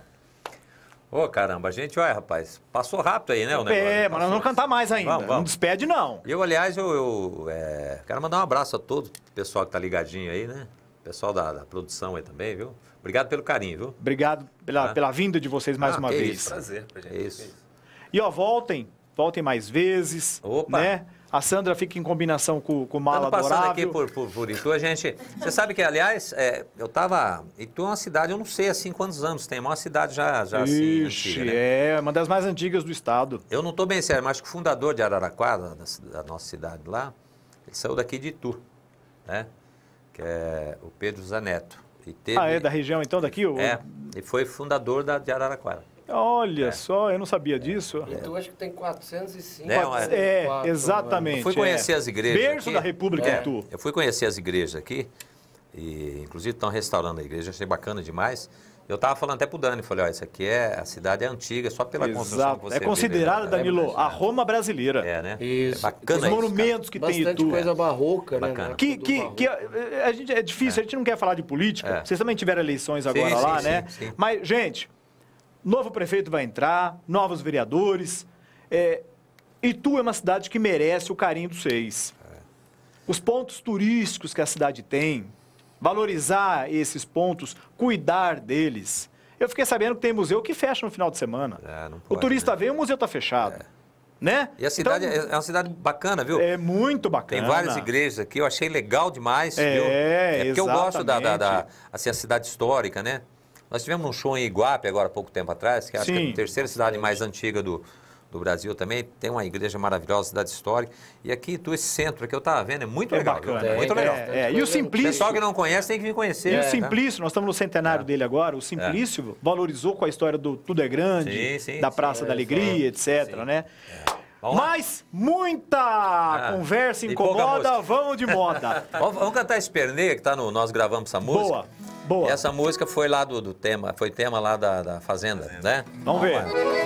Ô, oh, caramba, a gente, olha, rapaz, passou rápido aí, né, o negócio? É, mas nós vamos cantar mais ainda. Vamos, vamos. Não despede, não. Eu, aliás, eu, eu é, quero mandar um abraço a todo o pessoal que tá ligadinho aí, né? Pessoal da, da produção aí também, viu? Obrigado pelo carinho, viu? Obrigado pela, ah. pela vinda de vocês mais ah, uma vez. Isso. Prazer pra gente. É isso. E, ó, voltem, voltem mais vezes. Opa! Né? A Sandra fica em combinação com, com o Mala Adorável. Passando aqui por, por, por Itu, a gente... Você sabe que, aliás, é, eu tava... Itu é uma cidade, eu não sei, assim, quantos anos tem, mas uma cidade já, já assim, Ixi, antiga, né? é, uma das mais antigas do estado. Eu não estou bem sério, mas que o fundador de Araraquara, da, da nossa cidade lá, ele saiu daqui de Itu, né? Que é o Pedro Zaneto. E teve, ah, é da região, então, daqui? O... É, e foi fundador da, de Araraquara. Olha é. só, eu não sabia disso. E tu acho que tem quatrocentos e cinco. É, é exatamente. Eu fui conhecer é. as igrejas Berço aqui. da República é. Itu. Eu fui conhecer as igrejas aqui, e inclusive estão restaurando a igreja, achei bacana demais. Eu estava falando até pro Dani, falei, ó, isso aqui é, a cidade é antiga, só pela Exato. construção que você É considerada, Danilo, é, a Roma brasileira. É, né? Isso. É bacana. Os monumentos que tem em Itu. coisa barroca, né? Bacana. Que, que, que a, a gente, é difícil, é. a gente não quer falar de política. É. Vocês também tiveram eleições agora sim, lá, sim, né? Sim, sim. Mas, gente, novo prefeito vai entrar, novos vereadores. É, Itu é uma cidade que merece o carinho dos seis. É. Os pontos turísticos que a cidade tem, valorizar esses pontos, cuidar deles. Eu fiquei sabendo que tem museu que fecha no final de semana. É, não pode, o turista né? vem, o museu está fechado. É. Né? E a cidade então, é uma cidade bacana, viu? É muito bacana. Tem várias igrejas aqui, eu achei legal demais, é, viu? É porque exatamente. eu gosto da, da, da assim, a cidade histórica, né? Nós tivemos um show em Iguape agora há pouco tempo atrás, que acho Sim. que é a terceira cidade mais antiga do, do Brasil também. Tem uma igreja maravilhosa, cidade histórica. E aqui, tu, esse centro aqui eu estava vendo, é muito é legal. Bacana, é, muito é, legal. É, é. E o Simplício... O pessoal que não conhece tem que vir conhecer. E é, o Simplício, nós estamos no centenário é. dele agora, o Simplício é. valorizou com a história do Tudo é Grande, sim, sim, da Praça sim, da Alegria, é, etcétera, sim. né? É. Mas muita ah, conversa incomoda, vamos de moda. Vamos cantar Esperneia, que tá no... Nós gravamos essa música. Boa, boa. E essa música foi lá do, do tema, foi tema lá da, da Fazenda, né? Vamos ver.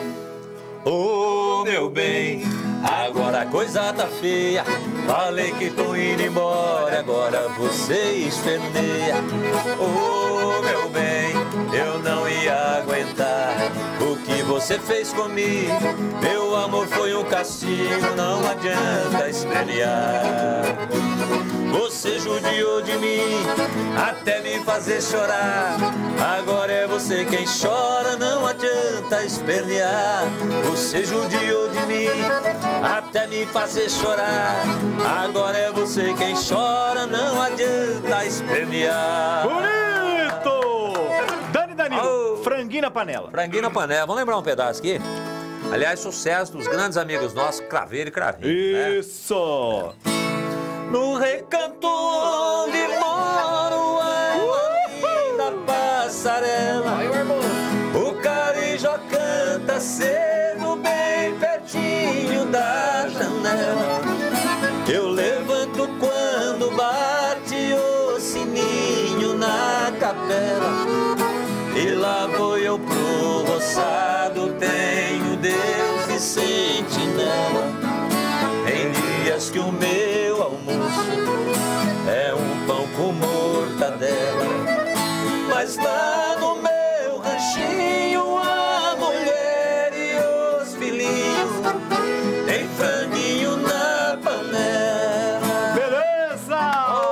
Ô, oh, meu bem, agora a coisa tá feia. Falei que tô indo embora, agora você esperneia. Ô, oh, meu bem, eu não ia aguentar o que você fez comigo. Meu amor foi um castigo, não adianta espernear. Você judiou de mim, até me fazer chorar. Agora é você quem chora, não adianta espernear. Você judiou de mim, até me fazer chorar. Agora é você quem chora, não adianta espernear. Bonito! Dani Danilo, oh. Franguinho na panela. Franguinho na panela, vamos lembrar um pedaço aqui? Aliás, sucesso dos grandes amigos nossos, Craveiro e Cravinho. Isso! Né? No recanto onde moro, é da passarela. O carijó canta cedo, bem pertinho da janela. Eu levanto quando bate o sininho na capela. E lá vou eu pro roçado, tenho Deus e sentinela. Em dia diz que o meu almoço é um pão com mortadela, mas lá no meu ranchinho a mulher e os filhinhos tem franguinho na panela. Beleza!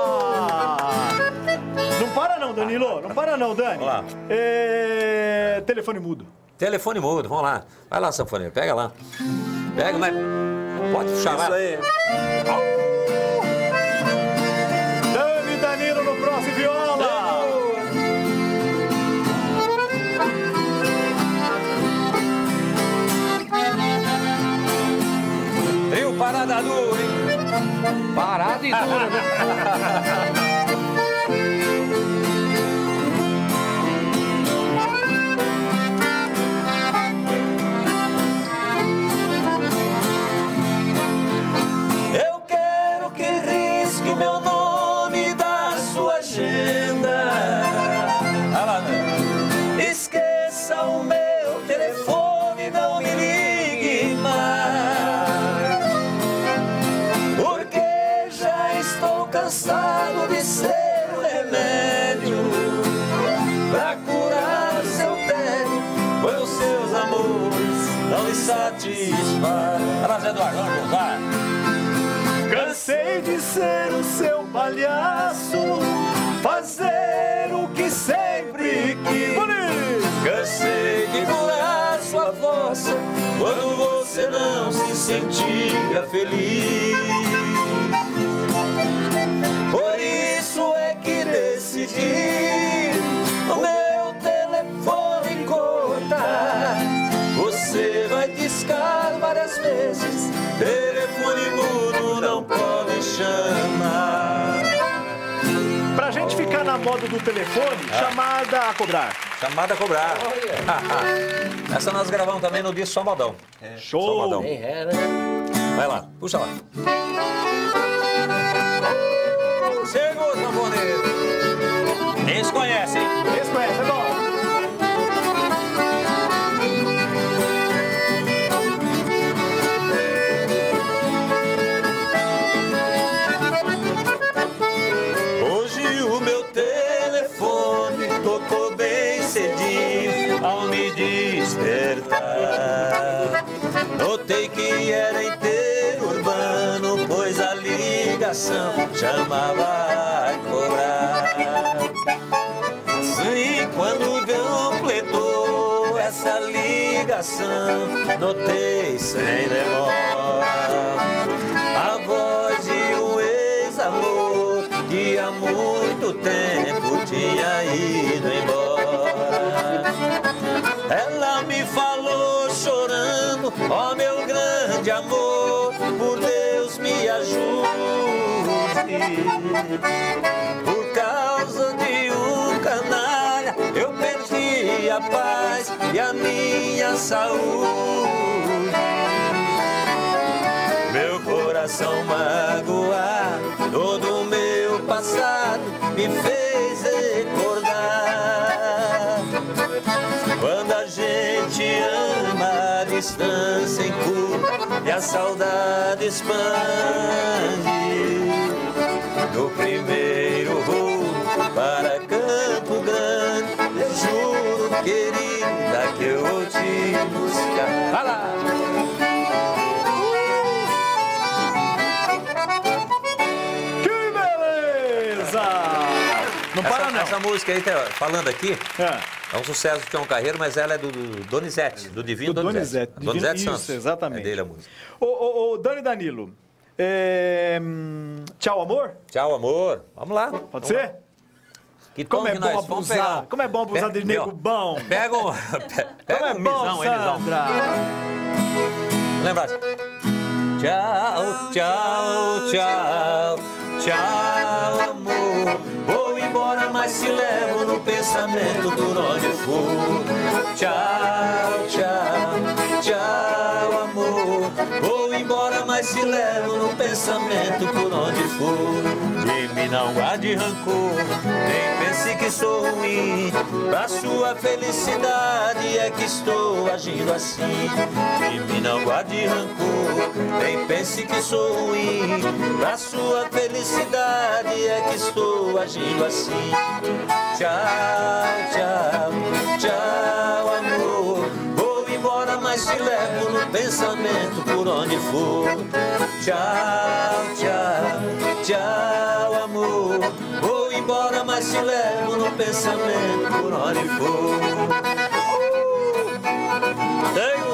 Não para não, Danilo. Não para não, Dani. Vamos lá. É... Telefone mudo. Telefone mudo, vamos lá. Vai lá, sanfoneiro, pega lá. Pega, mas pode puxar lá. Isso aí. Dani e Danilo no próximo viola. Trio Parada Dura, hein? Parada e dura, né? Eu quero que risque meu nome da sua agenda. Vai lá, né? Esqueça o meu telefone, não me ligue mais, porque já estou cansado de ser o remédio pra curar o seu tédio, pois os seus amores não lhe satisfazem. Vai lá, Zé Eduardo, vamos usar. Cansei de ser o seu palhaço, fazer o que sempre quis. Cansei de curar sua força quando você não se sentia feliz. Por isso é que decidi o meu telefone cortar. Você vai discar várias vezes, telefone mudo não pode chamar. Pra gente ficar na moda do telefone, chamada a cobrar. Chamada a cobrar. Essa nós gravamos também no disco Só Modão. Show! Só modão. Nem ré, né? Vai lá, puxa lá. Chegou, sanfoneiro. Eles conhecem, hein? Esse conhece, é bom. Hoje o meu telefone tocou bem cedinho ao me despertar. Notei que era interurbano, pois a ligação chamava a cobrar. E quando completou essa ligação, notei sem demora a voz de um ex-amor que há muito tempo tinha ido embora. Ela me falou chorando, ó meu grande amor, por Deus me ajude. Por causa de um canalha eu perdi a paz e a minha saúde. Meu coração magoado, todo o meu passado me fez recordar. Quando a gente ama, a distância encurta e a saudade expande. Do primeiro voo para Campo Grande, eu juro, querida, que eu vou te buscar. Vai lá! Que beleza! Não para Essa, não. essa música aí, tá falando aqui, É. é um sucesso do Tião Carreiro, mas ela é do, do Donizete, do Divino Do Donizete. Donizete. Donizete Divino- Santos. isso, exatamente. É dele a música. Ô, ô, ô, Dani e Danilo, é, hum, tchau, amor? Tchau, amor. Vamos lá. Pode Vamos ser? lá. Que tom Como é que bom nós vamos abusar, pegar? como é bom abusar de Pe- nego ó, bom. Pega um, pe- pega Como é um bom, misão, hein, misão. Sandra? Lembra assim? Tchau, tchau, tchau, tchau, amor. Vou embora, mas te levo no pensamento por onde for. Tchau, tchau, tchau, amor. Vou embora, mas te levo no pensamento por onde for. De me não guarde rancor, nem pense que sou ruim. Pra sua felicidade é que estou agindo assim. E me não guarde rancor, nem pense que sou ruim. Pra sua felicidade é que estou agindo assim. Tchau, tchau, tchau, amor. Vou embora, mas te levo no pensamento por onde for. Tchau, tchau, tchau, amor. Vou embora, mas te levo no pensamento por onde for. Tenho...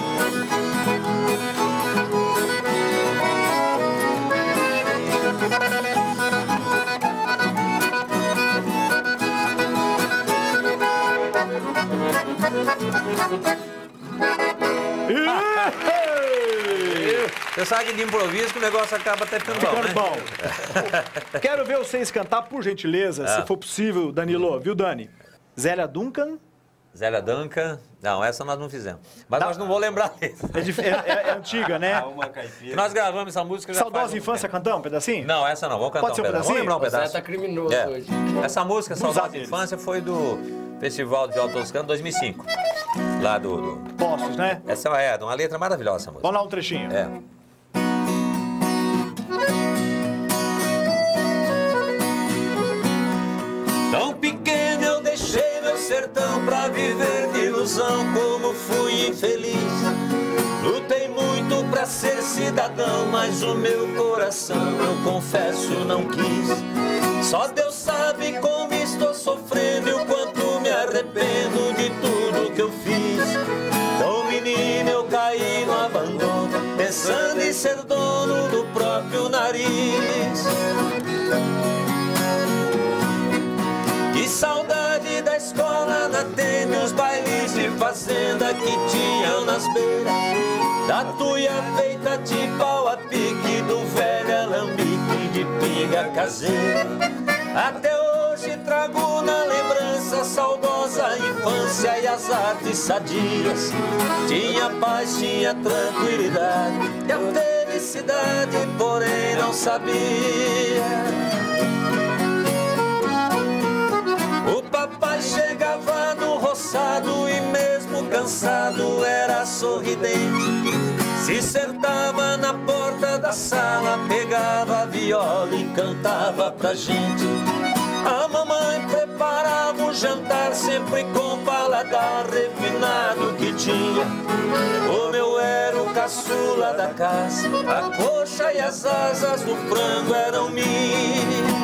Você sabe que de improviso que o negócio acaba até ficando bom, né? bom. Quero ver vocês cantar, por gentileza, Ah. se for possível, Danilo. Viu, Dani? Zélia Duncan. Zélia Duncan. Não, essa nós não fizemos. Mas Tá. nós não vou lembrar dele. É, dif- é- é- é antiga, né? Uma caipira. Nós gravamos essa música já Saudosa faz um Infância, tempo. cantamos um pedacinho? Não, essa não. Vamos cantar Pode ser um um pedaço. Vamos pedacinho? lembrar um Você pedaço. tá criminoso É. hoje. Essa música, Dos Saudade deles. de Infância, foi do Festival de Viola Toscana dois mil e cinco. Lá do... do... Postos, né? Essa é uma letra maravilhosa, essa música. Vamos lá um trechinho. É. Tão pequeno eu deixei meu sertão pra viver de ilusão. Como fui infeliz, lutei muito pra ser cidadão, mas o meu coração, eu confesso, não quis. Só Deus sabe como estou sofrendo e o quanto me arrependo de tudo que eu fiz. Tão menino eu caí no abandono, pensando em ser dono do próprio nariz. Que saudade da escola na tenda, os bailes de fazenda que tinham nas beiras, da tuia feita de pau a pique, do velho alambique de pinga caseira. Até hoje trago na lembrança a saudosa infância e as artes sadias. Tinha paz, tinha tranquilidade e a felicidade, porém não sabia. O papai chegava no roçado e mesmo cansado era sorridente. Se sentava na porta da sala, pegava a viola e cantava pra gente. A mamãe preparava o jantar sempre com paladar refinado que tinha. Como eu era o caçula da casa, a coxa e as asas do frango eram minhas.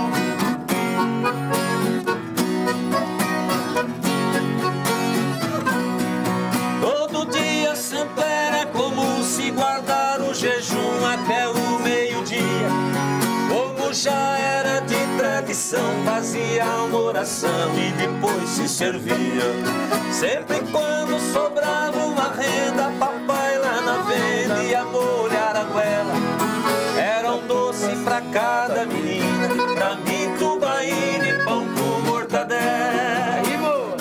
Todo dia sempre era comum se guardar o jejum até o meio-dia. Como já era de tradição, fazia uma oração e depois se servia. Sempre quando sobrava uma renda, papai lá na venda ia molhar a goela. Era um doce pra cada menina, pra mim tubaína e pão com mortadela. Aí, boa.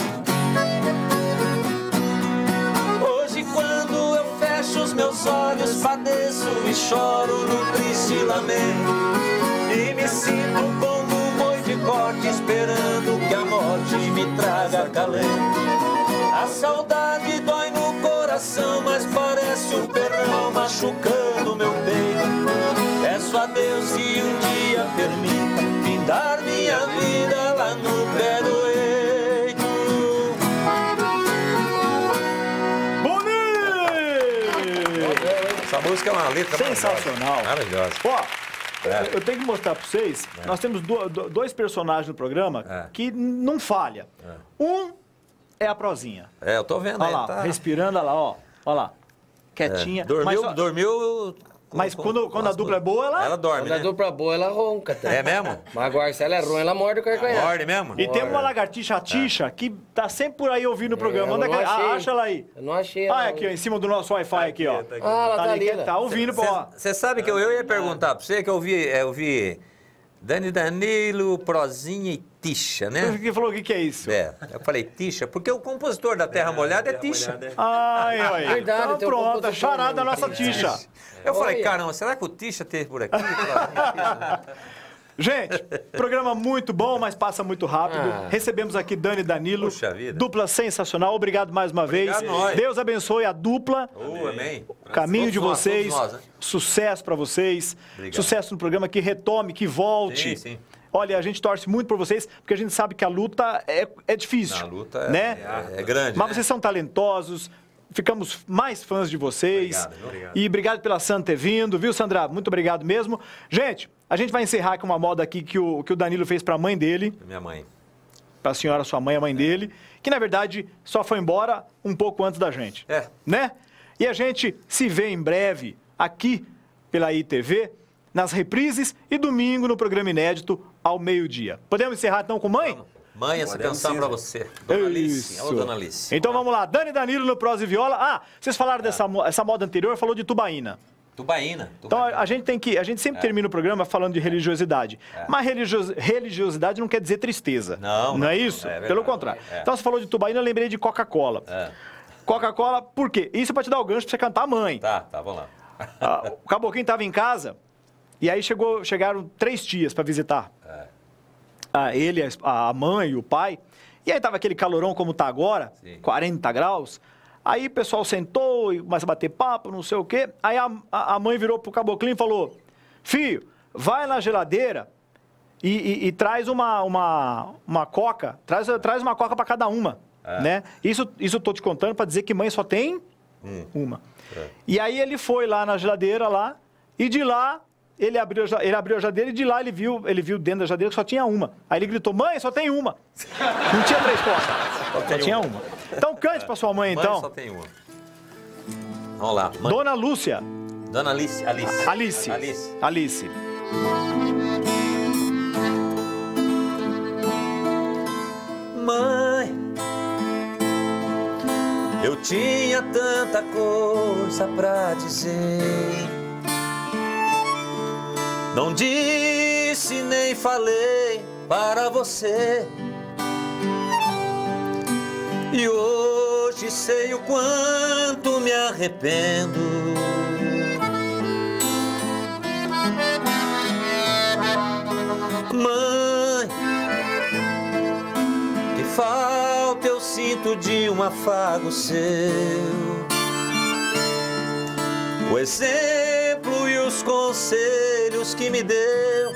Hoje quando eu fecho os meus olhos, padeço e choro no triste lamento. E me sinto como um boi de corte, esperando que a morte me traga acalento. A saudade dói no coração, mas parece um perrão machucando meu peito. Peço a Deus que um dia permita findar minha vida lá no pé do eito. Bonito! Essa música é uma letra Sensacional. maravilhosa. Ó, É. eu tenho que mostrar pra vocês, nós temos do- do- dois personagens no programa É. que não falha. Um é a prozinha. É, eu tô vendo Olha aí, lá, tá. respirando, olha lá, ó. Olha lá. É. Quietinha. Dormiu, mas ó, dormiu. com- mas com- quando, com quando a as dupla é duas. boa, ela... Ela dorme, Quando a né? dupla boa, ela ronca. Tá? É mesmo? Mas agora, se ela é ruim, ela morde o carcanhar. Morde mesmo? E tem uma lagartixa, a Tixa, que tá sempre por aí ouvindo o programa. É, eu Onde é que não ela- achei. ah, acha ela aí. Eu não achei. Ah, ela. é aqui, ó, em cima do nosso Wi-Fi aqui, ó. Ah, ela tá ali, ali. que- tá ouvindo, pô, ó. Você sabe que eu, eu ia perguntar pra você que eu vi, eu vi Dani Danilo, Prozinha e Tixa, né? Você falou o que, que é isso? É, eu falei Tixa, porque o compositor da Terra Molhada é Tixa. Ai, olha. Verdade, Então, tem um pronto, compositor charada da mesmo. nossa Tixa. Eu falei, Olha. caramba, será que o Tixa teve por aqui? Gente, programa muito bom, mas passa muito rápido. Ah. Recebemos aqui Dani e Danilo. Puxa vida. Dupla sensacional. Obrigado mais uma Obrigado vez. nós. Deus abençoe a dupla. Oh, amém. O caminho Todos de nós, vocês. todos nós, né? Sucesso pra vocês. Obrigado. Sucesso no programa, que retome, que volte. Sim, sim. Olha, a gente torce muito por vocês, porque a gente sabe que a luta é, é difícil. A luta é, né? é, é grande, Mas né? vocês são talentosos. Ficamos mais fãs de vocês. Obrigado, obrigado. E obrigado pela Sandra ter vindo, viu, Sandra? Muito obrigado mesmo. Gente, a gente vai encerrar com uma moda aqui que o, que o Danilo fez pra mãe dele, Minha mãe. pra senhora, sua mãe, a mãe dele, que na verdade só foi embora um pouco antes da gente. É. Né? E a gente se vê em breve aqui pela I T V, nas reprises e domingo no programa inédito ao meio-dia. Podemos encerrar então com mãe? Vamos. Mãe, essa Podemos canção sim. pra você. Dona Alice. Isso. Alô, Dona Alice. Então vamos lá, Dani e Danilo no Prosa e Viola. Ah, vocês falaram dessa mo- essa moda anterior, falou de tubaína. Tubaína. Então Tubaína. a gente tem que, a gente sempre termina o programa falando de religiosidade. Mas religio- religiosidade não quer dizer tristeza. Não, Não não, é isso? é verdade. Pelo contrário. É. Então você falou de tubaína, eu lembrei de Coca-Cola. É. Coca-Cola, por quê? Isso é pra te dar o gancho pra você cantar a mãe. Tá, tá, vamos lá. Ah, o Caboclinho estava em casa e aí chegou, chegaram três tias para visitar. É. Ah, ele, a a mãe e o pai. E aí tava aquele calorão como tá agora, Sim. quarenta graus. Aí o pessoal sentou e começa a bater papo, não sei o quê. Aí a, a a mãe virou pro Caboclinho e falou: filho, vai na geladeira e, e- e traz uma, uma, uma coca, traz, traz uma coca para cada uma. É. Né? Isso, isso eu tô te contando para dizer que mãe só tem Hum. uma. É. E aí ele foi lá na geladeira lá, e de lá ele abriu, a ge- ele abriu a geladeira e de lá ele viu, ele viu dentro da geladeira que só tinha uma. Aí ele gritou: mãe, só tem uma. Não tinha três cocas, só tinha uma. Então cante pra sua mãe, Mãe então. só tem uma. Vamos lá. Mãe. Dona Lúcia. Dona Alice. Alice. Alice. Alice. Alice. Mãe, eu tinha tanta coisa pra dizer. Não disse nem falei para você. E hoje sei o quanto me arrependo. Mãe, que falta eu sinto de um afago seu. O exemplo e os conselhos que me deu.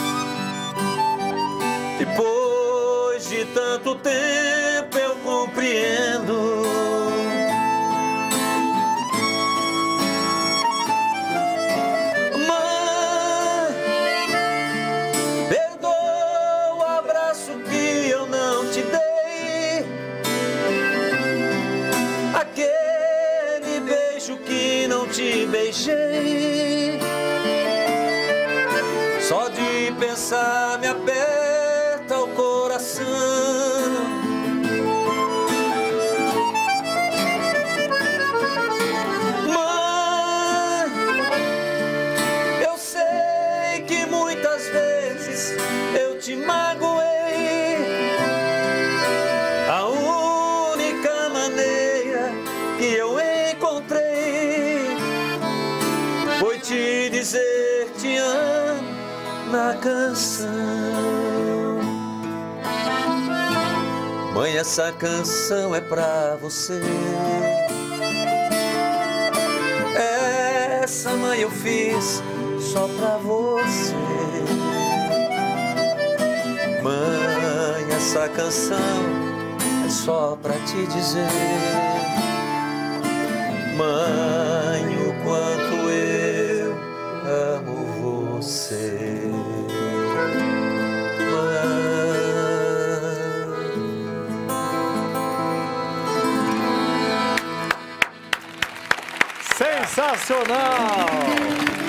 Depois de tanto tempo eu compreendo. Mãe, perdoa o abraço que eu não te dei, aquele beijo que não te beijei. Só de pensar me aperta o coração. Mãe, eu sei que muitas vezes eu te magoei. A única maneira que eu encontrei foi te dizer te amo na canção. Mãe, essa canção é pra você. Essa, mãe, eu fiz só pra você. Mãe, essa canção é só pra te dizer, mãe, o quanto eu amo você. Sensacional!